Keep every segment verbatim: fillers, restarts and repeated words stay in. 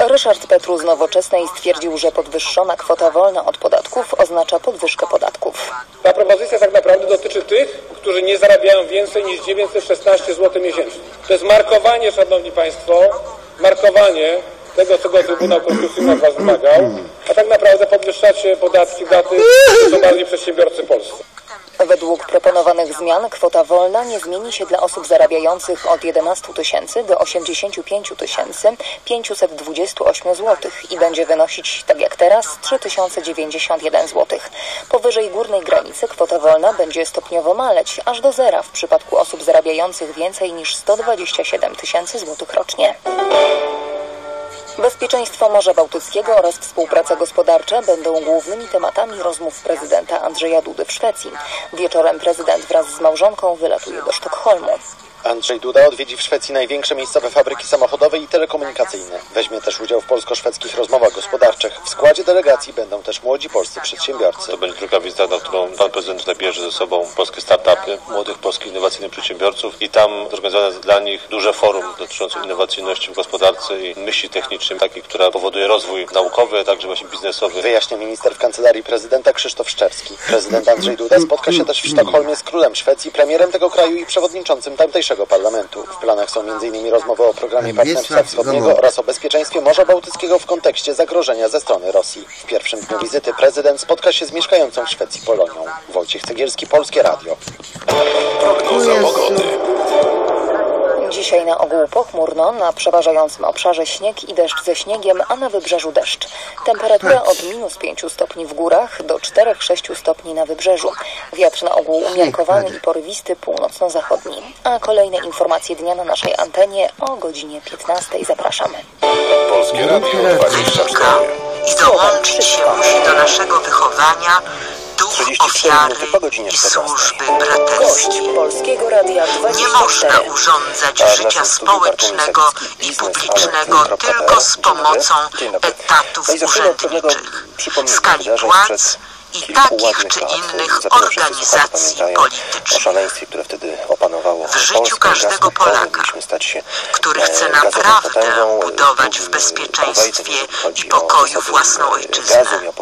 Ryszard Petru z Nowoczesnej stwierdził, że podwyższona kwota wolna od podatków oznacza podwyżkę podatków. Ta propozycja tak naprawdę dotyczy tych, którzy nie zarabiają więcej niż dziewięćset szesnaście złotych miesięcznie. To jest markowanie, szanowni państwo, markowanie tego, czego Trybunał Konstytucyjny od was wymagał, a tak naprawdę podwyższacie podatki dla tych, którzy są bardziej przedsiębiorcy polscy. Według proponowanych zmian kwota wolna nie zmieni się dla osób zarabiających od jedenastu tysięcy do osiemdziesięciu pięciu tysięcy pięciuset dwudziestu ośmiu złotych i będzie wynosić, tak jak teraz, trzy tysiące dziewięćdziesiąt jeden złotych. Powyżej górnej granicy kwota wolna będzie stopniowo maleć, aż do zera w przypadku osób zarabiających więcej niż sto dwadzieścia siedem tysięcy złotych rocznie. Bezpieczeństwo Morza Bałtyckiego oraz współpraca gospodarcza będą głównymi tematami rozmów prezydenta Andrzeja Dudy w Szwecji. Wieczorem prezydent wraz z małżonką wylatuje do Sztokholmu. Andrzej Duda odwiedzi w Szwecji największe miejscowe fabryki samochodowe i telekomunikacyjne. Weźmie też udział w polsko-szwedzkich rozmowach gospodarczych. W składzie delegacji będą też młodzi polscy przedsiębiorcy. To będzie druga wizyta, na którą pan prezydent zabierze ze sobą polskie startupy, młodych polskich innowacyjnych przedsiębiorców i tam zorganizowane jest dla nich duże forum dotyczące innowacyjności w gospodarce i myśli technicznej, takiej, która powoduje rozwój naukowy, a także właśnie biznesowy. Wyjaśnia minister w kancelarii prezydenta Krzysztof Szczerski. Prezydent Andrzej Duda spotka się też w Sztokholmie z królem Szwecji, premierem tego kraju i przewodniczącym tamtejszego parlamentu. W planach są między innymi rozmowy o programie Partnerstwa Wschodniego oraz o bezpieczeństwie Morza Bałtyckiego w kontekście zagrożenia ze strony Rosji. W pierwszym dniu wizyty prezydent spotka się z mieszkającą w Szwecji Polonią. Wojciech Cegielski, Polskie Radio. Prognoza pogody. Dzisiaj na ogół pochmurno, na przeważającym obszarze śnieg i deszcz ze śniegiem, a na wybrzeżu deszcz. Temperatura od minus pięciu stopni w górach do czterech sześciu stopni na wybrzeżu. Wiatr na ogół umiarkowany i porywisty północno-zachodni. A kolejne informacje dnia na naszej antenie o godzinie piętnastej. Zapraszamy. Polskie Radio dwadzieścia cztery. I dołączyć się musi do naszego wychowania duch ofiary i służby braterskiej. Polskiego Radia Nie można urządzać życia społecznego i publicznego tylko z pomocą etatów urzędniczych, skali płac i takich czy innych organizacji politycznych. W życiu każdego Polaka, który chce naprawdę budować w bezpieczeństwie i pokoju własną ojczyznę,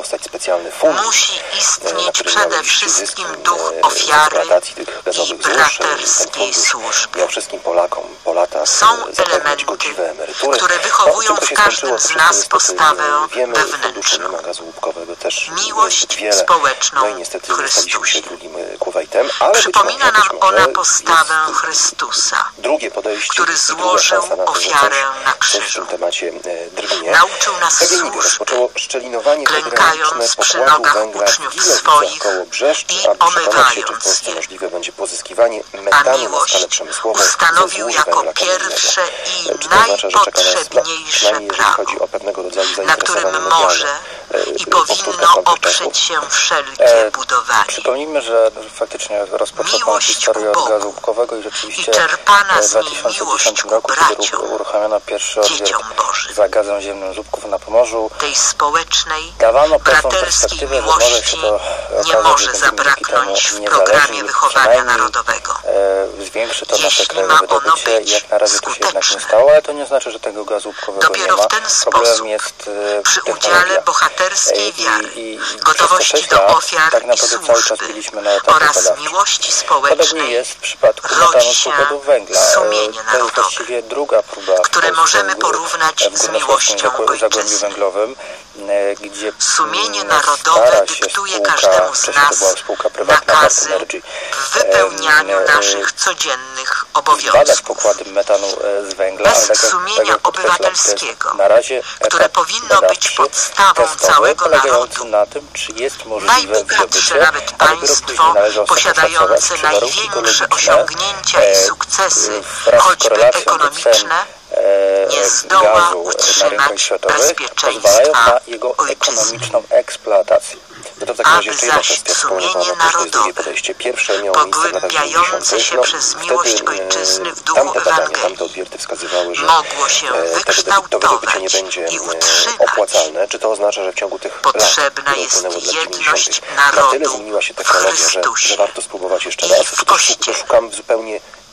musi istnieć przede wszystkim duch ofiary i braterskiej służby. Są elementy, które wychowują w każdym z nas postawę wewnętrzną. Miłość społeczną w Chrystusie. Przypomina nam ona postawę Chrystusa, który złożył ofiarę na krzyżu. Nauczył nas służby, klękając przy nogach uczniów swoich i omywając je. A miłość ustanowił jako pierwsze i najpotrzebniejsze prawo, na którym może i powinno oprzeć się wszelkie budowanie. Przypomnijmy, że faktycznie rozpoczął pan historię od gazu łupkowego i rzeczywiście i czerpana z w niej dwa tysiące miłość dziesiątym ku roku, kiedy braciom, uruchomiono pierwszy odbiór za gazem ziemnym Żubków na Pomorzu, tej społecznej, dawano pewną braterskiej perspektywę, że może się miłości to nie może zabraknąć w programie wychowania narodowego. E, zwiększy to nasze Jeśli krajowe ma ono wydobycie, być jak na razie to się jednak nie skuteczne. stało, ale to nie znaczy, że tego gazu łupkowego Dopiero nie ma. w ten Problem sposób, jest e, przy technologia. udziale bohaterskiej wiary, I, i, i gotowości do ofiar tak i naprawdę cały czas służby byliśmy na etapie oraz badawczym. miłości Podobnie społecznej jest w przypadku rodzi metanu z się pokładów węgla. sumienie To jest narodowe, właściwie druga próba, które w możemy Polsce, porównać w z miłością Zagłębiu ojczyzny. Węglowym, gdzie Sumienie narodowe dyktuje każdemu z nas nakazy w wypełnianiu naszych codziennych badać obowiązków. pokłady metanu z węgla, Bez ale tak jak, sumienia tak jak podkreślam, obywatelskiego, to jest na razie które etap powinno być badawczy, podstawą testowy, całego polegający narodu. na tym, czy jest możliwe Najbogatsze wydobycie, nawet a dopiero państwo, później należy ostatnio posiadające szacować, czy warunki największe geologiczne, osiągnięcia i e, sukcesy, wraz z choćby korelacją do cen, ekonomiczne, e, nie zdoła gazu na rynkach utrzymać światowych, bezpieczeństwa pozwalają na jego ojczyzny. ekonomiczną eksploatację. No to w takim razie Aby jeszcze jedna zaś kwestia sumienie spowodowana, to jest drugie narodowe, podejście. Pierwsze miało miejsce w latach pogłębiające się dziewięćdziesiątych. przez No, miłość wtedy, ojczyzny w e, duchu tamte badania, Ewangelii, tamte odwierty wskazywały, że mogło się e, tego to wykształtować wydobycie nie będzie i e, utrzymać. opłacalne. Czy to oznacza, że w ciągu tych Potrzebna lat, które jest upłynęły od lat jedność dziewięćdziesiątych, na tyle narodu zmieniła się w technologia, że, Chrystusie że warto spróbować jeszcze i raz? w Czy też Kościele. szukamy zupełnie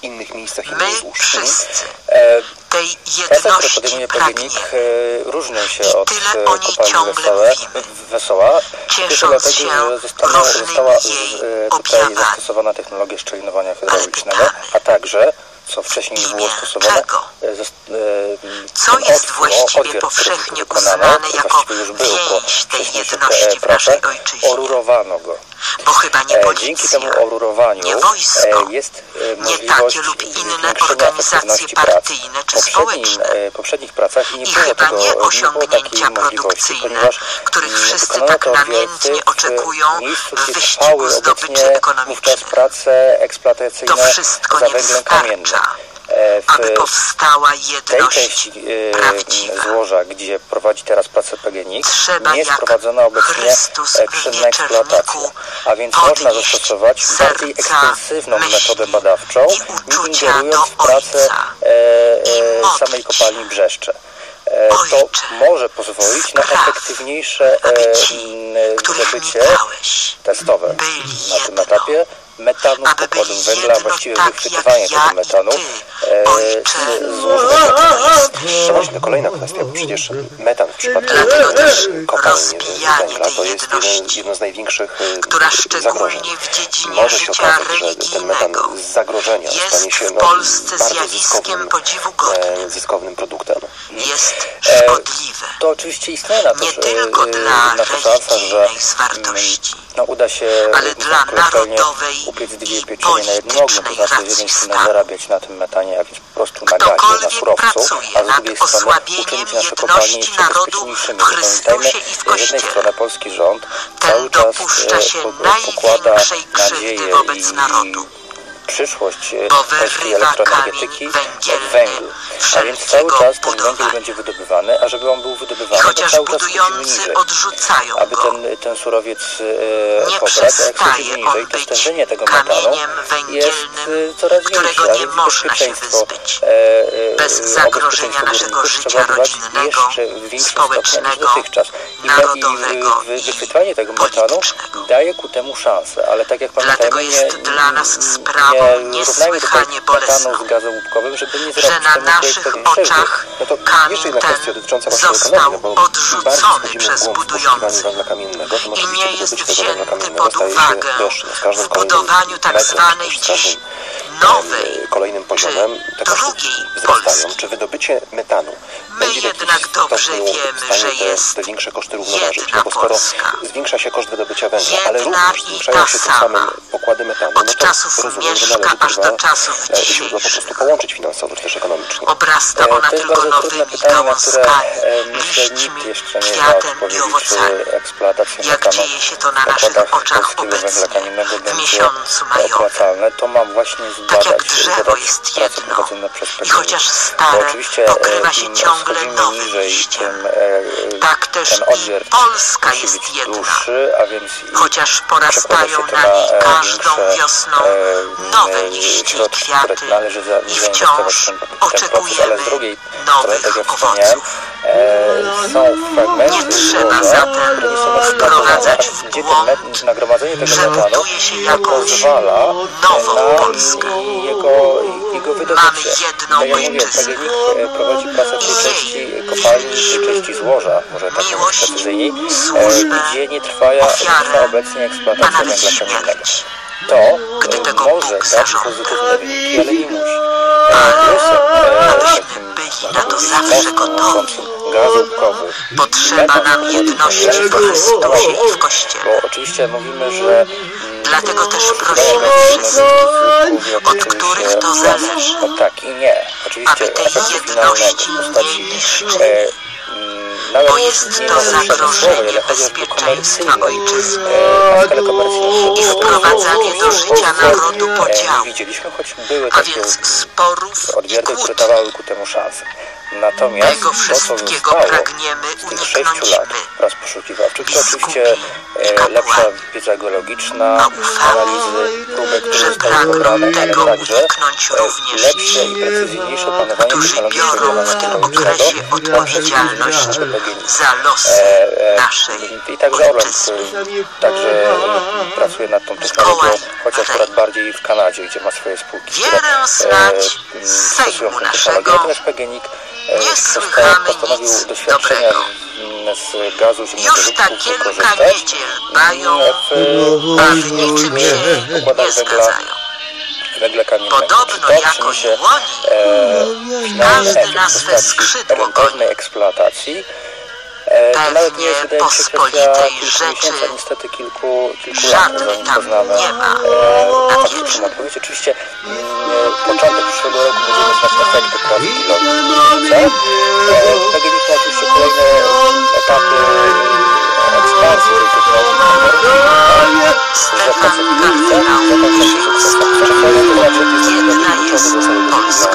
innych miejscach My innych złóż. wszyscy E, tej Prace, które jedności podejmuje P G N I K, pragniemy. e, różnią się I od tyle e, o niej kopalni ciągle Wesołe, mówimy, Wesoła, ciesząc dlatego, się że została, różnymi została jej e, tutaj objawami. zastosowana technologia szczelinowania hydraulicznego, pytamy, a także, co wcześniej nie było imię stosowane, czego? e, zas- e, Co ten jest otwór, właściwie odwier, powszechnie który wykonano, uznane który jako właściwie już był po więź tej wcześniejszych jedności w pracach, naszej ojczyźnie? orurowano go. Bo chyba nie E, policja, Dzięki temu orurowaniu nie wojsko, e, jest e, nie możliwość takie lub inne zwiększenia organizacje efektywności prac. partyjne czy W poprzednim, społeczne. e, poprzednich pracach i nie I było chyba tego, nie nie było osiągnięcia takiej możliwości, produkcyjne, ponieważ których mm, wszyscy wykonano tak to namiętnie w oczekują miejscu, w gdzie wyścigu trwały zdobyczy obecnie wówczas ekonomicznych. prace eksploatacyjne To wszystko za nie węglem kamiennym. wystarcza, E, w aby powstała tej jedność części e, prawdziwa. złoża, gdzie prowadzi teraz pracę P G N I K, Trzeba nie jest jak prowadzona obecnie Chrystus e, w czynna eksploatacja, wieczerniku a więc można podnieść zastosować bardziej serca, ekstensywną myśli metodę badawczą, i nie uczucia ingerując do w pracę Ojca e, e, i modlić samej kopalni Brzeszcze. E, to Ojcze, może pozwolić na spraw, efektywniejsze aby e, ci, m, których mi zdobycie dałeś, testowe byli na tym jedno. etapie metanu z Aby pokładów byli węgla, a jedno właściwie tak wychwytywanie jak ja tego i metanu Ty, e, Ojcze, z złożonego To właśnie to kolejna kwestia, bo przecież metan w przypadku Dlatego też kopalń rozbijanie węgla tej to jest jeden, jedności, jedno z największych e, która zagrożeń. szczególnie w dziedzinie Może się życia okazać, że ten metan religijnego z zagrożenia jest stanie się w no, Polsce bardzo zjawiskiem zyskownym, podziwu godnym. e, zyskownym produktem. Jest E, szkodliwe. To oczywiście istnieje na to, Nie że, tylko e, dla na to szansa, że religijnej zwartości, no, uda się ale dla narodowej upiec dwie i pieczenie na jednym ogniu, to politycznej znaczy z racji jednej strony stanu. zarabiać na tym metanie, a więc po prostu na gazie, na Ktokolwiek surowcu, pracuje a z nad drugiej strony osłabieniem uczynić nasze kopalnie jedności jeszcze narodu bezpieczniejszymi. w Chrystusie Pamiętajmy, i w z jednej Kościele. strony polski rząd Ten cały czas dopuszcza e, się po- pokłada największej krzywdy nadzieję wobec i, narodu. przyszłość e, Bo polskiej wyrywa elektroenergetyki kamień od węgielny węglu. A więc cały wszelkiego czas ten budowania. węgiel będzie wydobywany, a żeby on był I wydobywany, to chociaż cały czas chodzimy budujący niżej. odrzucają Aby go, ten, ten surowiec e, nie pobrać, a jak przestaje schodzimy niżej, on to być stężenie tego metanu kamieniem jest węgielnym, e, coraz którego większe, a nie więc można się bezpieczeństwo, wyzbyć. e, e, Bez o zagrożenia bezpieczeństwo naszego górników życia trzeba dbać rodzinnego, jeszcze w większym stopniu niż społecznego, dotychczas. I, narodowego i, i i wychwytywanie tego metanu politycznego. daje ku temu szansę, ale tak jak Dlatego pamiętajmy, jest nie, dla nas nie sprawą równajmy niesłychanie tutaj bolesną, metanu z gazem łupkowym, żeby nie że zrobić na temu naszych projektowi krzywdy. oczach No to kamień jeszcze jedna kwestia ten dotycząca właśnie został ekonomii, bo im bardziej odrzucony wchodzimy w przez głąb w budujących poszukiwaniu węgla kamiennego, tym i oczywiście nie jest wydobycie tego węgla wzięty kamiennego pod staje się uwagę droższe. Z każdym w kolejnym budowaniu tak metrem, zwanej czy z dziś każdym, nowej em, kolejnym poziomem te koszty drugiej wzrastają. Polski. Czy wydobycie metanu My będzie w jakimś jednak dobrze stopniu wiemy, w stanie że te, jest te większe koszty równoważyć? jedna No bo skoro Polska. zwiększa się koszt wydobycia węgla, ale Jedna również i zwiększają ta się tym sama. samym pokłady metanu, Od no to czasów rozumiem, że Mieszka należy aż te do dwa, czasów e, źródła po dzisiejszych. prostu połączyć finansowo, czy też ekonomicznie. Obrasta E, ona to jest tylko bardzo trudne nowymi pytanie, na które gałązkami, e, myślę nikt liśćmi, jeszcze nie zna kwiatem i odpowiedzi, owocami. czy eksploatacja Jak metanu dzieje się to na w naszych zakładach oczach polskiego węgla obecnie, kamiennego w będzie miesiącu majowym. opłacalne. To mam właśnie zbadać, Tak jak drzewo zbadać jest prace jedno prowadzone przez P G N I i K. chociaż Bo stare oczywiście, pokrywa e, się im ciągle schodzimy nowym niżej, liściem. tym, e, Tak też ten i odwiert Polska musi jest być jedna. dłuższy, a więc i Chociaż przekłada porastają się to na niej e, każdą większe, wiosną e, nowe e, liście i środki, kwiaty które należy za, i zainwestować w wciąż ten, ten proces, oczekujemy ale z drugiej strony, nowych tak jak wspomniałem, owoców. e, są fragmenty Nie trzeba złoża, zatem które nie są wprowadzać w eksploatowane, gdzie błąd, ten met, nagromadzenie tego że metanu buduje się jakąś pozwala nową na Polskę. jego, jego wydobycie. Mamy jedną Tak jak mówię, ojczyznę. P G N I K prowadzi pracę w tej części kopalni, w tej części złoża, może tak mówiąc Miłość, precyzyjniej, e, służbę, gdzie nie trwa, ofiarę, trwa obecnie a eksploatacja nawet węgla kamiennego. śmierć. To Gdy e, tego może Bóg dać zażąda. pozytywne wyniki, ale nie musi. E, Ale Plusem, e, abyśmy takim, byli na to powiedzieć, zawsze mocnym gotowi. łączącym gaz łupkowy, Potrzeba metan nam powoli jedności węgiel, w Chrystusie i w Kościele. Bo oczywiście mówimy, że Dlatego też używanie prosimy gazu wszystkich, jak od czymś, których e, to zależy, no tak i nie. Oczywiście aby tej efektu jedności finalnego w nie postaci, niszczyć, e, mm, nawet bo jest nie to nawet przemysłowej, zagrożenie ale chodzi o to bezpieczeństwa komercyjne, ojczyzny e, na skalę komercyjną. i wprowadzanie do życia narodu E, podziału, Widzieliśmy, choć były a takie więc sporów i odwierty, które kłótni. dawały ku temu szansę. Natomiast Tego to, co wszystkiego zostało pragniemy z tych uniknąć sześciu lat my, prac poszukiwawczych, to biskupi oczywiście i e, kapłani. lepsza wiedza geologiczna, A ufamy, analizy próbek, które że zostały pragną zebrane, tego ale także uniknąć e, również lepsze ci, i precyzyjniejsze opanowanie którzy technologii biorą w przeglądania tym geologicznego okresie odpowiedzialność za losy E, e, naszej I także Orlen ojczyzny. także e, pracuje nad tą technologią, Mikołaj chociaż Rej. akurat bardziej w Kanadzie, gdzie ma swoje spółki, które Wierę znać e, z stosują Sejmu tę naszego, technologię. Natomiast P G N I K e, nie posta- słychamy postanowił nic doświadczenia dobrego. z, z gazu ziemnego Już ta wybuchu kilka korzystać. niedziel bają, w, a w niczym się nie układach węgla, zgadzają. węgla kamiennego. Podobno Czy to jakoś przyniesie, łoni, e, finalny każdy efekt na w swe postaci skrzydło rentownej eksploatacji? E, to nawet nie jest, Pewnie wydaje mi się, kwestia pospolitej kilku rzeczy miesięcy, a niestety kilku, kilku lat, żadnej zanim tam poznamy nie ma e, na faktyczną wierzchu. odpowiedź. Oczywiście mm, początek przyszłego roku będziemy znać efekty prac pilotu. E, P G N I K ma oczywiście kolejne etapy ekspansji tej technologii. Stefan Kardynał Wyszyński, jedna jest Polska.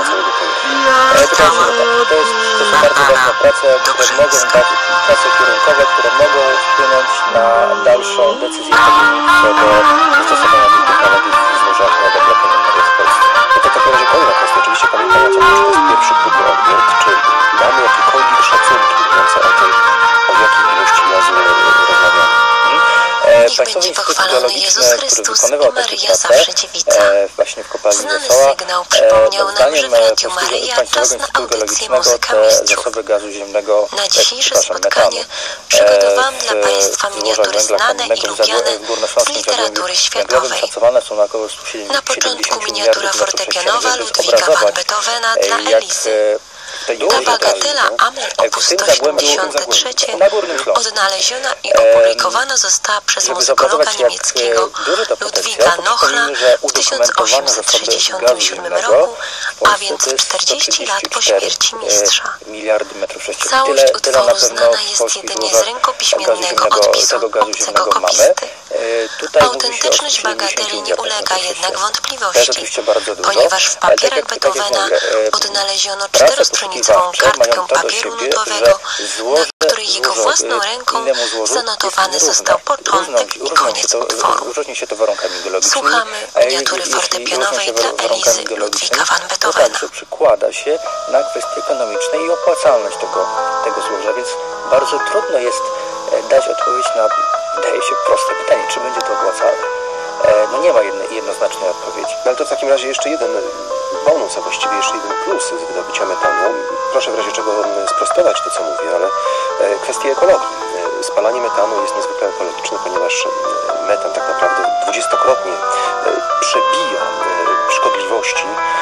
Cała To, jest, to są bardzo ważne prace, które mogą dać, prace kierunkowe, które mogą wpłynąć na dalszą decyzję P G N I K co do zastosowania tej technologii w złożach węgla kamiennego w Polsce. No to w takim razie kolejna kwestia, oczywiście pamiętając o tym, że to jest pierwszy próbny odbiór, czy mamy jakiekolwiek szacunki mówiące o tym, o jakiej ilości gazu rozmawiamy? E, Niech Państwowy będzie Instytut pochwalony Geologiczny, Jezus który Chrystus wykonywał i takie Maryja prace zawsze dziewica. e, właśnie w kopalni Znany Wesoła, sygnał przypomniał e, nam, że zdaniem w Radiu Polskiego Maryja Państwowego czas na Instytutu audycję Geologicznego Muzyka te Mistrzów. zasoby gazu ziemnego, Na e, dzisiejsze przepraszam, spotkanie metanu, przygotowałam e, dla w- Państwa w miniatury złożach węgla znane i kamiennego w Zagłę- lubiane w z Górnośląskim literatury Zagłębiu światowej. Węglowym szacowane są na około sto siedemdziesiąt Na początku miniatura miliardów metrów fortepianowa sześciennych, żeby Ludwika van zobrazować, Beethovena e, dla jak, Elizy. e, tej Ta dużej bagatela gazu, Amen e, op. w tym sto Zagłębiu- siedemdziesiąt trzy na Górnym Śląsku. odnaleziona i opublikowana została przez Żeby muzykologa zobrazować, jak, niemieckiego e, duży to Ludwika potencjał, to Nochra przypomnijmy, że w udokumentowane tysiąc osiemset zasoby sześćdziesiątym gazu siódmym ziemnego roku, w Polsce a więc to jest czterdzieści lat po sto trzydzieści śmierci cztery, mistrza. e, miliardy metrów sześciennych. Całość Tyle, tyle na utworu pewno znana w jest polskich jedynie z złożach rękopiśmiennego gazu ziemnego, odpisu tego gazu obcego ziemnego mamy. kopisty. E, tutaj mówi się o Autentyczność sto siedemdziesięciu bagateli nie miliardach ulega metrów jednak sześciennych. To jest wątpliwości, oczywiście bardzo dużo, ponieważ w ale tak papierach jak- tak jak Beethovena mówię, e, odnaleziono prace czterostronicową poszukiwawcze mają kartkę to do papieru siebie, nutowego, że złoże na której jego złożo, własną e, ręką innemu złożu zanotowany jest został nierówne. początek Różnią- i różnią się koniec to- utworu. Różni się to warunkami geologicznymi. Słuchamy a jeśli- miniatury jeśli fortepianowej różnią się dla warunkami Elizy geologicznymi, Ludwika van to Beethovena. także przekłada się na kwestie ekonomiczne i opłacalność tego, tego złoża, więc bardzo trudno jest e, dać odpowiedź na, wydaje się, proste pytanie, czy będzie to opłacalne. E, No nie ma jednej, jednoznacznej odpowiedzi. No ale to w takim razie jeszcze jeden bonus, a właściwie jeszcze jeden plus z wydobycia metanu. Proszę w razie czego sprostować to, co mówię, ale e, kwestie ekologii. E, Spalanie metanu jest niezwykle ekologiczne, ponieważ e, metan tak naprawdę dwudziestokrotnie e, przebija e, szkodliwości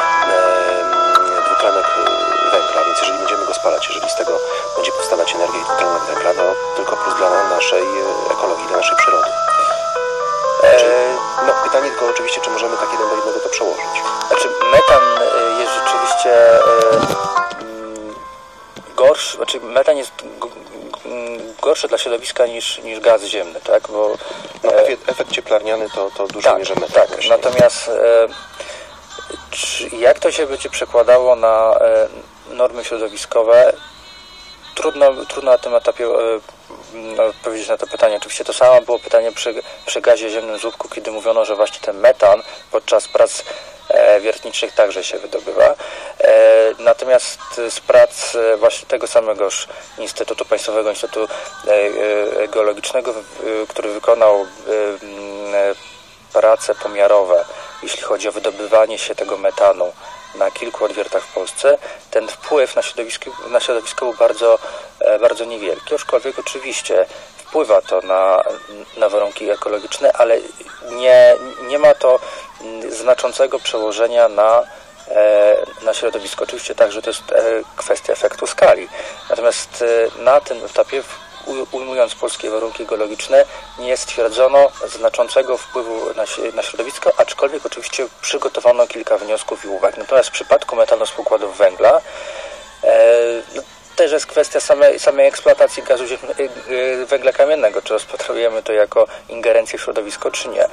e, dwutlenek e, węgla, więc jeżeli będziemy go spalać, jeżeli z tego będzie powstawać energia i dwutlenek węgla, to tylko plus dla naszej e, ekologii, dla naszej przyrody. Czy, no pytanie tylko oczywiście, czy możemy tak jeden do jednego to przełożyć. Znaczy metan e, jest rzeczywiście e, mm, gorszy, znaczy metan jest g- g- gorszy dla środowiska niż, niż gaz ziemny, tak? Bo No, e, efekt, efekt cieplarniany to, to dużo tak, mierze metan. tak. właśnie. Natomiast e, czy, jak to się będzie przekładało na e, normy środowiskowe? Trudno, trudno na tym etapie e, odpowiedzieć na to pytanie. Oczywiście to samo było pytanie przy, przy gazie ziemnym z łupku, kiedy mówiono, że właśnie ten metan podczas prac e, wiertniczych także się wydobywa. E, natomiast z prac e, właśnie tego samego Instytutu Państwowego Instytutu e, e, Geologicznego, w, e, który wykonał e, e, prace pomiarowe, jeśli chodzi o wydobywanie się tego metanu na kilku odwiertach w Polsce, ten wpływ na środowisko, na środowisko był bardzo, bardzo niewielki, aczkolwiek oczywiście wpływa to na, na warunki ekologiczne, ale nie, nie ma to znaczącego przełożenia na, na środowisko. Oczywiście także to jest kwestia efektu skali. Natomiast na tym etapie, ujmując polskie warunki geologiczne, nie stwierdzono znaczącego wpływu na, na środowisko, aczkolwiek oczywiście przygotowano kilka wniosków i uwag. Natomiast w przypadku metanu z pokładów węgla e, no, też jest kwestia samej, samej eksploatacji gazu ziemnego, e, węgla kamiennego, czy rozpatrujemy to jako ingerencję w środowisko, czy nie. E,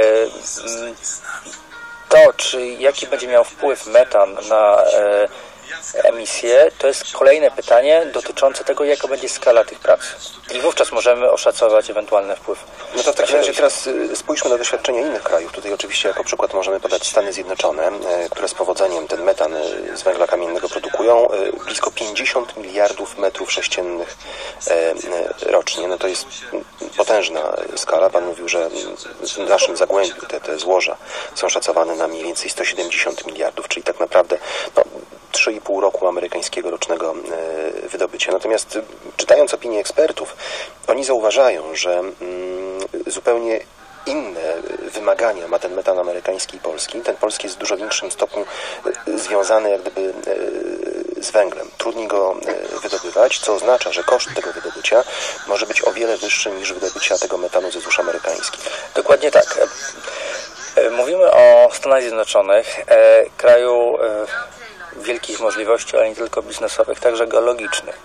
to, czy jaki będzie miał wpływ metan na e, emisje, to jest kolejne pytanie dotyczące tego, jaka będzie skala tych prac. I wówczas możemy oszacować ewentualny wpływ. No to w takim razie teraz y, spójrzmy na doświadczenia innych krajów. Tutaj oczywiście jako przykład możemy podać Stany Zjednoczone, y, które z powodzeniem ten metan y, z węgla kamiennego produkują y, blisko pięćdziesiąt miliardów metrów sześciennych y, y, rocznie. No to jest y, potężna skala. Pan mówił, że w naszym Zagłębiu te, te złoża są szacowane na mniej więcej sto siedemdziesiąt miliardów, czyli tak naprawdę no, trzy i pół roku amerykańskiego rocznego y, wydobycia. Natomiast y, czytając opinie ekspertów, oni zauważają, że mm, zupełnie inne wymagania ma ten metan amerykański i polski. Ten polski jest w dużo większym stopniu związany jak gdyby z węglem. Trudniej go wydobywać, co oznacza, że koszt tego wydobycia może być o wiele wyższy niż wydobycia tego metanu ze złóż amerykańskich. Dokładnie tak. Mówimy o Stanach Zjednoczonych, kraju wielkich możliwości, ale nie tylko biznesowych, także geologicznych.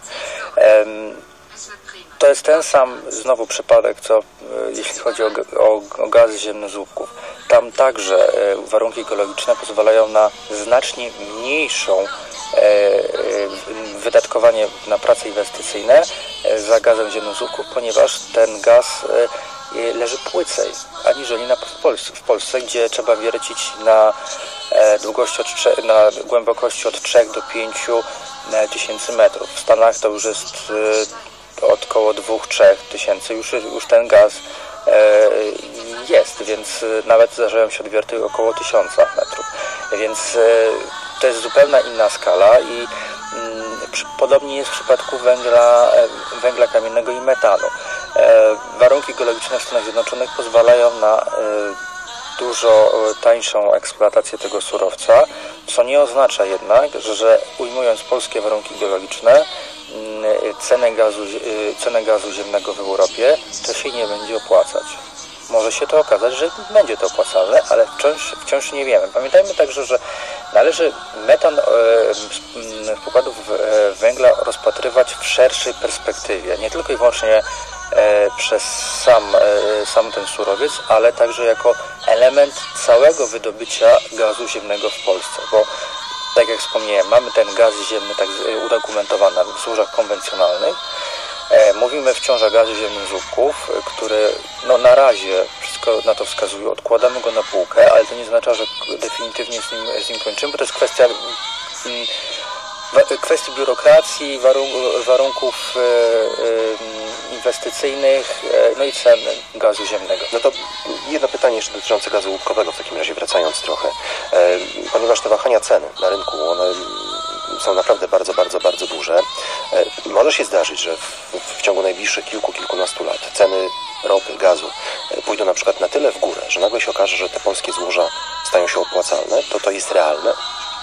To jest ten sam znowu przypadek, co jeśli chodzi o, o, o gazy ziemne z łupków. Tam także warunki geologiczne pozwalają na znacznie mniejszą wydatkowanie na prace inwestycyjne za gazem ziemnym z łupków, ponieważ ten gaz leży płycej, aniżeli na, w, Polsce, w Polsce, gdzie trzeba wiercić na długości od trze, na głębokości od trzech do pięciu tysięcy metrów. W Stanach to już jest od około dwóch do trzech tysięcy, już, już ten gaz e, jest, więc nawet zdarzają się odwierty około tysiąca metrów. Więc e, to jest zupełnie inna skala i m, przy, podobnie jest w przypadku węgla, e, węgla kamiennego i metanu. E, warunki geologiczne w Stanach Zjednoczonych pozwalają na e, dużo tańszą eksploatację tego surowca, co nie oznacza jednak, że ujmując polskie warunki geologiczne, cenę gazu, cenę gazu ziemnego w Europie, to się nie będzie opłacać. Może się to okazać, że będzie to opłacalne, ale wciąż, wciąż nie wiemy. Pamiętajmy także, że należy metan z pokładów węgla rozpatrywać w szerszej perspektywie, nie tylko i wyłącznie przez sam, sam ten surowiec, ale także jako element całego wydobycia gazu ziemnego w Polsce, bo tak jak wspomniałem, mamy ten gaz ziemny tak udokumentowany w złożach konwencjonalnych. E, mówimy wciąż o gazie ziemnym z łupków, który no, na razie wszystko na to wskazuje. Odkładamy go na półkę, ale to nie oznacza, że definitywnie z nim, z nim kończymy, bo to jest kwestia mm, kwestii biurokracji, warun warunków e, e, inwestycyjnych, e, no i cen gazu ziemnego. No to jedno pytanie jeszcze dotyczące gazu łupkowego, w takim razie wracając trochę. E, ponieważ te wahania ceny na rynku, one są naprawdę bardzo, bardzo, bardzo duże. E, może się zdarzyć, że w, w ciągu najbliższych kilku, kilkunastu lat ceny ropy, gazu e, pójdą na przykład na tyle w górę, że nagle się okaże, że te polskie złoża stają się opłacalne. To to jest realne?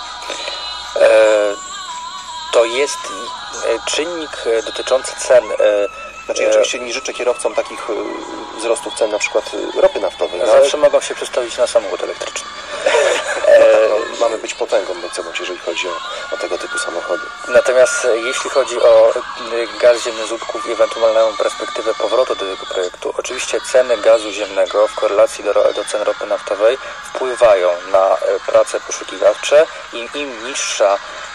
E To jest czynnik dotyczący cen. Znaczy, ja oczywiście nie życzę kierowcom takich wzrostów cen, na przykład ropy naftowej. Zawsze ale... mogą się przestawić na samochód elektryczny. No, no, mamy być potęgą, bądź co bądź, jeżeli chodzi o, o tego typu samochody. Natomiast jeśli chodzi o gaz ziemny z łupków i ewentualną perspektywę powrotu do tego projektu, oczywiście ceny gazu ziemnego w korelacji do, do cen ropy naftowej wpływają na prace poszukiwawcze i im niższa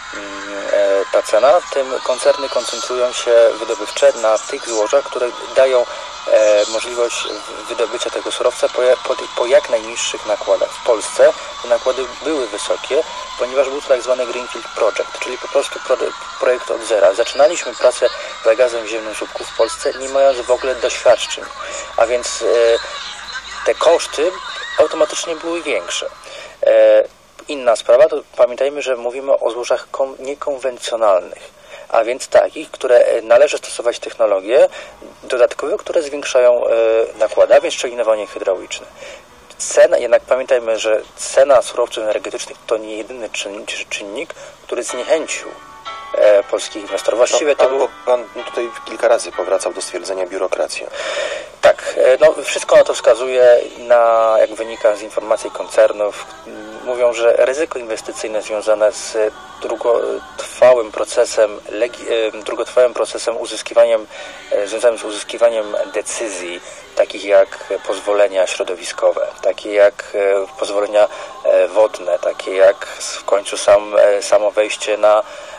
ta cena, tym koncerny koncentrują się wydobywcze na tych złożach, które dają e, możliwość wydobycia tego surowca po, po, po jak najniższych nakładach. W Polsce te nakłady były wysokie, ponieważ był to tak zwany Greenfield Project, czyli po prostu pro, projekt od zera. Zaczynaliśmy pracę za gazem ziemnym z łupków w Polsce, nie mając w ogóle doświadczeń, a więc e, te koszty automatycznie były większe. E, Inna sprawa, to pamiętajmy, że mówimy o złożach niekonwencjonalnych, a więc takich, które należy stosować technologie dodatkowe, które zwiększają e, nakłady, a więc szczelinowanie hydrauliczne. Cena, jednak pamiętajmy, że cena surowców energetycznych to nie jedyny czynnik, czynnik który zniechęcił e, polskich inwestorów. Właściwie no, to było... Pan tutaj kilka razy powracał do stwierdzenia biurokracja. Tak, no wszystko na to wskazuje, na, jak wynika z informacji koncernów. Mówią, że ryzyko inwestycyjne związane z długotrwałym procesem, długotrwałym procesem uzyskiwaniem, związanym z uzyskiwaniem decyzji, takich jak pozwolenia środowiskowe, takie jak pozwolenia wodne, takie jak w końcu sam, samo wejście na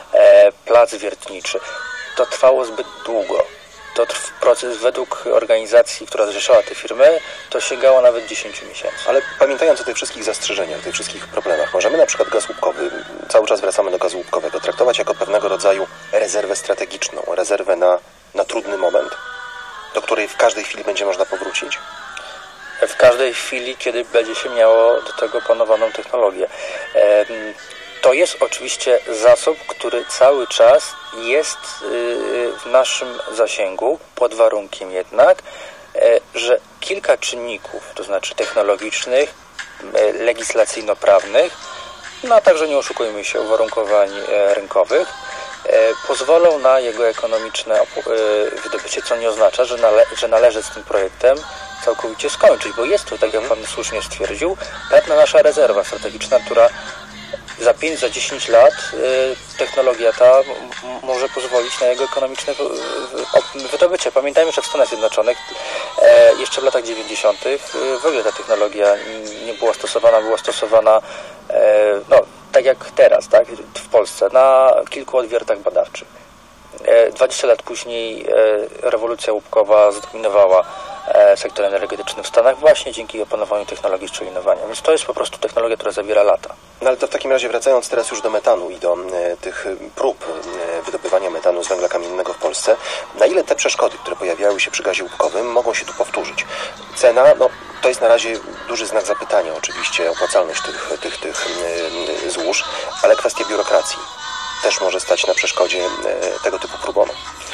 e, plac wiertniczy. To trwało zbyt długo. To trw, proces według organizacji, która zrzeszała te firmy, to sięgało nawet dziesięć miesięcy. Ale pamiętając o tych wszystkich zastrzeżeniach, tych wszystkich problemach, możemy na przykład gaz łupkowy, cały czas wracamy do gazu łupkowego, traktować jako pewnego rodzaju rezerwę strategiczną, rezerwę na, na trudny moment, do której w każdej chwili będzie można powrócić? W każdej chwili, kiedy będzie się miało do tego panowaną technologię. To jest oczywiście zasób, który cały czas jest w naszym zasięgu, pod warunkiem jednak, że kilka czynników, to znaczy technologicznych, legislacyjno-prawnych, no a także nie oszukujmy się uwarunkowań rynkowych, pozwolą na jego ekonomiczne wydobycie, co nie oznacza, że, nale że należy z tym projektem całkowicie skończyć, bo jest to, tak jak Pan słusznie stwierdził, pewna nasza rezerwa strategiczna, która za pięć, za dziesięć lat y, technologia ta może pozwolić na jego ekonomiczne wydobycie. Pamiętajmy, że w Stanach Zjednoczonych e, jeszcze w latach dziewięćdziesiątych y, w ogóle ta technologia nie była stosowana, była stosowana e, no, tak jak teraz, tak, w Polsce, na kilku odwiertach badawczych. E, dwadzieścia lat później e, rewolucja łupkowa zdominowała e, sektor energetyczny w Stanach właśnie dzięki opanowaniu technologii szczelinowania. Więc to jest po prostu technologia, która zabiera lata. No ale to w takim razie wracając teraz już do metanu i do e, tych prób e, wydobywania metanu z węgla kamiennego w Polsce, na ile te przeszkody, które pojawiały się przy gazie łupkowym, mogą się tu powtórzyć? Cena, no to jest na razie duży znak zapytania oczywiście, opłacalność tych, tych, tych e, złóż, ale kwestia biurokracji też może stać na przeszkodzie e, tego typu próbom.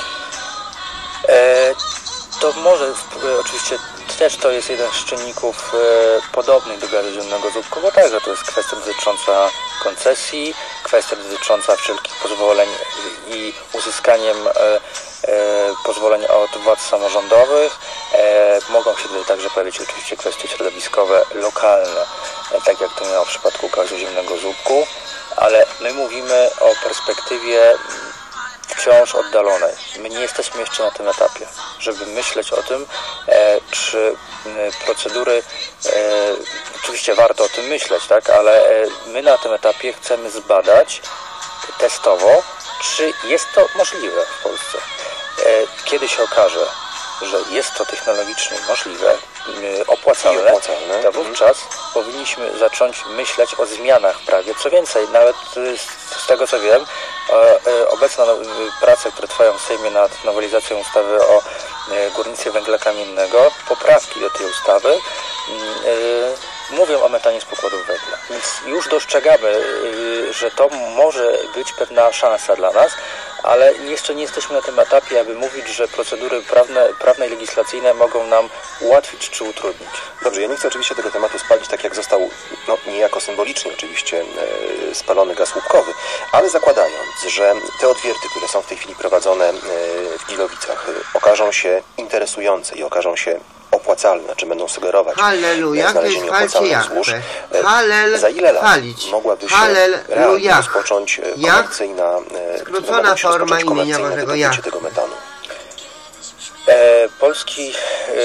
E, to może e, oczywiście też to jest jeden z czynników e, podobnych do gazu ziemnego z łupków, bo także to jest kwestia dotycząca koncesji, kwestia dotycząca wszelkich pozwoleń i uzyskaniem e, e, pozwoleń od władz samorządowych. E, mogą się tutaj także pojawić oczywiście kwestie środowiskowe, lokalne, e, tak jak to miało w przypadku gazu ziemnego z łupku, ale my mówimy o perspektywie wciąż oddalonej. My nie jesteśmy jeszcze na tym etapie, żeby myśleć o tym, e, czy e, procedury, e, oczywiście warto o tym myśleć, tak, ale e, my na tym etapie chcemy zbadać testowo, czy jest to możliwe w Polsce. E, kiedy się okaże, że jest to technologicznie możliwe, opłacalne, opłacalne, to wówczas powinniśmy zacząć myśleć o zmianach w prawie. Co więcej, nawet z tego co wiem, obecne prace, które trwają w Sejmie nad nowelizacją ustawy o górnictwie węgla kamiennego, poprawki do tej ustawy mówią o metanie z pokładów węgla. Więc już dostrzegamy, że to może być pewna szansa dla nas, ale jeszcze nie jesteśmy na tym etapie, aby mówić, że procedury prawne, prawne i legislacyjne mogą nam ułatwić czy utrudnić. Dobrze, ja nie chcę oczywiście tego tematu spalić tak jak został, no niejako symbolicznie oczywiście e, spalony gaz łupkowy, ale zakładając, że te odwierty, które są w tej chwili prowadzone e, w Gilowicach, e, okażą się interesujące i okażą się opłacalne, czy będą sugerować Halleluja, znalezienie opłacalnych złóż, Halel, za ile lat chwalić. mogłaby się Halleluja. realnie rozpocząć komercyjna skrócona forma imienia Bożego Jahwe tego metanu? E, Polski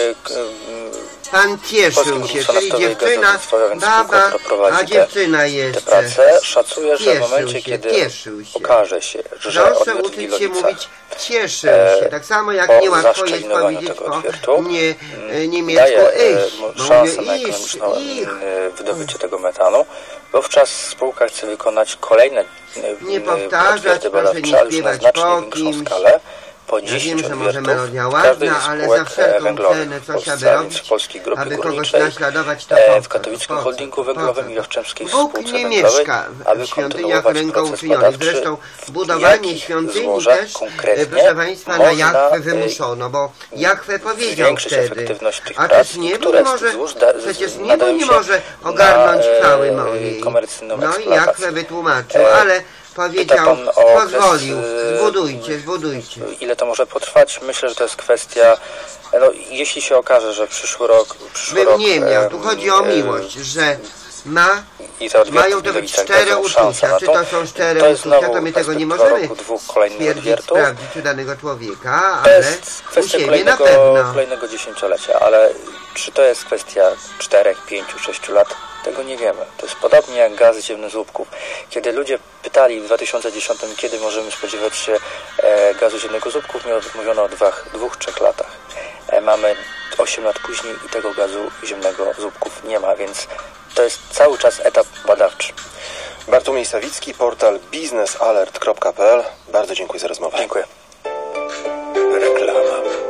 e, Pan cieszył się, czyli dziewczyna, baba, a dziewczyna jeszcze. Te prace szacuje, że w momencie, się, kiedy się. okaże się, że proszę uczyć się mówić cieszył się, tak samo jak niełatwo jest powiedzieć po nie, niemiecku ich, bo szansę na ekonomiczne wydobycie tego metanu. Wówczas spółka chce wykonać kolejne nie powtarzać, proszę nie śpiewać po kimś. Po ja wiem, że może melodia ładna, ale za wszelką cenę coś aby robić, aby kogoś naśladować, to po w katowickim holdingu węglowym i Jawczewskiej Bóg nie mieszka w świątyniach ręką uczynionych. Zresztą budowanie świątyni też, proszę Państwa, na Jahwe wymuszono, bo Jahwe powiedział wtedy, a też niebo nie może, przecież niebo nie może ogarnąć chwały mojej. No i Jahwe wytłumaczył, ale powiedział, pozwolił, zbudujcie, zbudujcie. Ile to może potrwać? Myślę, że to jest kwestia, no jeśli się okaże, że przyszły rok... Przyszły Bym rok, nie miał, tu chodzi o miłość, że ma, I te mają to być cztery uczucia. Czy to są cztery to uczucia, to my tego nie możemy stwierdzić, sprawdzić u danego człowieka, ale u siebie na pewno. kolejnego dziesięciolecia, ale czy to jest kwestia czterech, pięciu, sześciu lat? Tego nie wiemy. To jest podobnie jak gaz ziemnych żłobków. Kiedy ludzie pytali w dwa tysiące dziesiątym, kiedy możemy spodziewać się e, gazu ziemnego żłobków, mówiono o dwóch, dwóch, trzech latach. E, mamy osiem lat później i tego gazu ziemnego żłobków nie ma, więc to jest cały czas etap badawczy. Bartłomiej Sawicki, portal biznes alert kropka p l. Bardzo dziękuję za rozmowę. Dziękuję. Reklama.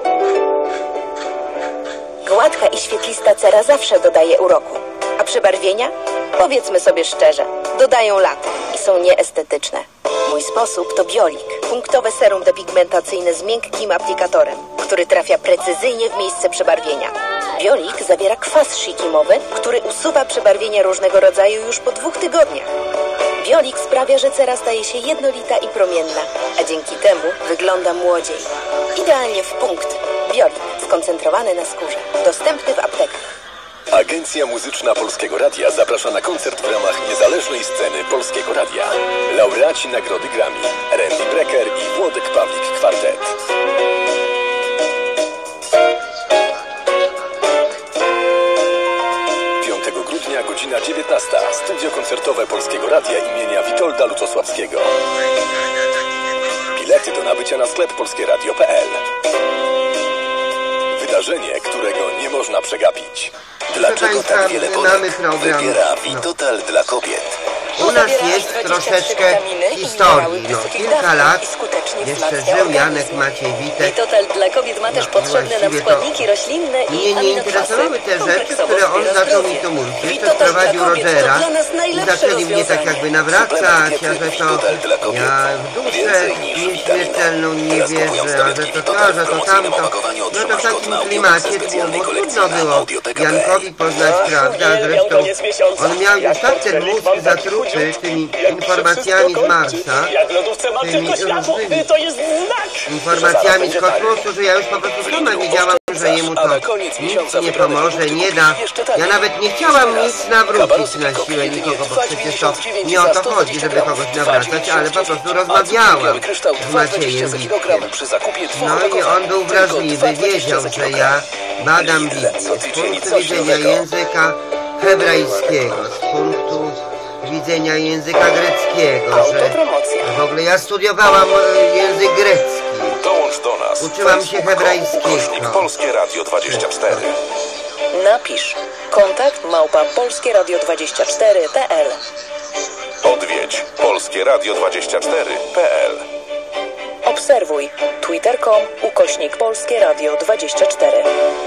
Gładka i świetlista cera zawsze dodaje uroku. A przebarwienia? Powiedzmy sobie szczerze, dodają lat i są nieestetyczne. Mój sposób to Biolik. Punktowe serum depigmentacyjne z miękkim aplikatorem, który trafia precyzyjnie w miejsce przebarwienia. Biolik zawiera kwas szikimowy, który usuwa przebarwienia różnego rodzaju już po dwóch tygodniach. Biolik sprawia, że cera staje się jednolita i promienna, a dzięki temu wygląda młodziej. Idealnie w punkt. Biolik, skoncentrowany na skórze. Dostępny w aptekach. Agencja Muzyczna Polskiego Radia zaprasza na koncert w ramach niezależnej sceny Polskiego Radia. Laureaci Nagrody Grammy, Randy Brecker i Włodek Pawlik Kwartet. piątego grudnia, godzina dziewiętnasta. Studio koncertowe Polskiego Radia imienia Witolda Lutosławskiego. Bilety do nabycia na sklep polskieradio kropka p l. Wydarzenie, którego nie można przegapić. Dlaczego tak wiele Polek wybiera Vitotal dla kobiet? U nas jest troszeczkę historii. No, kilka lat jeszcze żył Janek Maciej Witek. Vitotal dla kobiet ma też no, potrzebne nam składniki roślinne i mnie nie interesowały te rzeczy, które on zaczął mi tu mówić. Jeszcze wprowadził Rogera i zaczęli mnie tak jakby nawracać, a że to ja w duszę nieśmiertelną nie wierzę, a że to to, że to tamto. No to w takim klimacie tłumu trudno było Jankowi poznać prawdę, a zresztą on miał już tak ten mózg zatruty tymi informacjami z Marsa, tymi różnymi informacjami z kosmosu, że ja już po prostu sama wiedziałam, że jemu to nic nie pomoże, nie da. Ja nawet nie chciałam nic nawrócić na siłę nikogo, bo przecież to nie o to chodzi, żeby kogoś nawracać, ale po prostu rozmawiałam z Maciejem Witkiem. No i on był wrażliwy, wiedział, że ja badam Biblię z punktu widzenia języka hebrajskiego, z punktu widzenia języka greckiego, że w ogóle ja studiowałam język grecki. Dołącz do nas. Uczyłam się hebrajskiego. Polskie Radio dwadzieścia cztery. Napisz kontakt małpa polskie radio dwadzieścia cztery kropka p l. Odwiedź polskie radio dwadzieścia cztery kropka p l. Obserwuj twitter kropka com ukośnik polskie radio dwadzieścia cztery.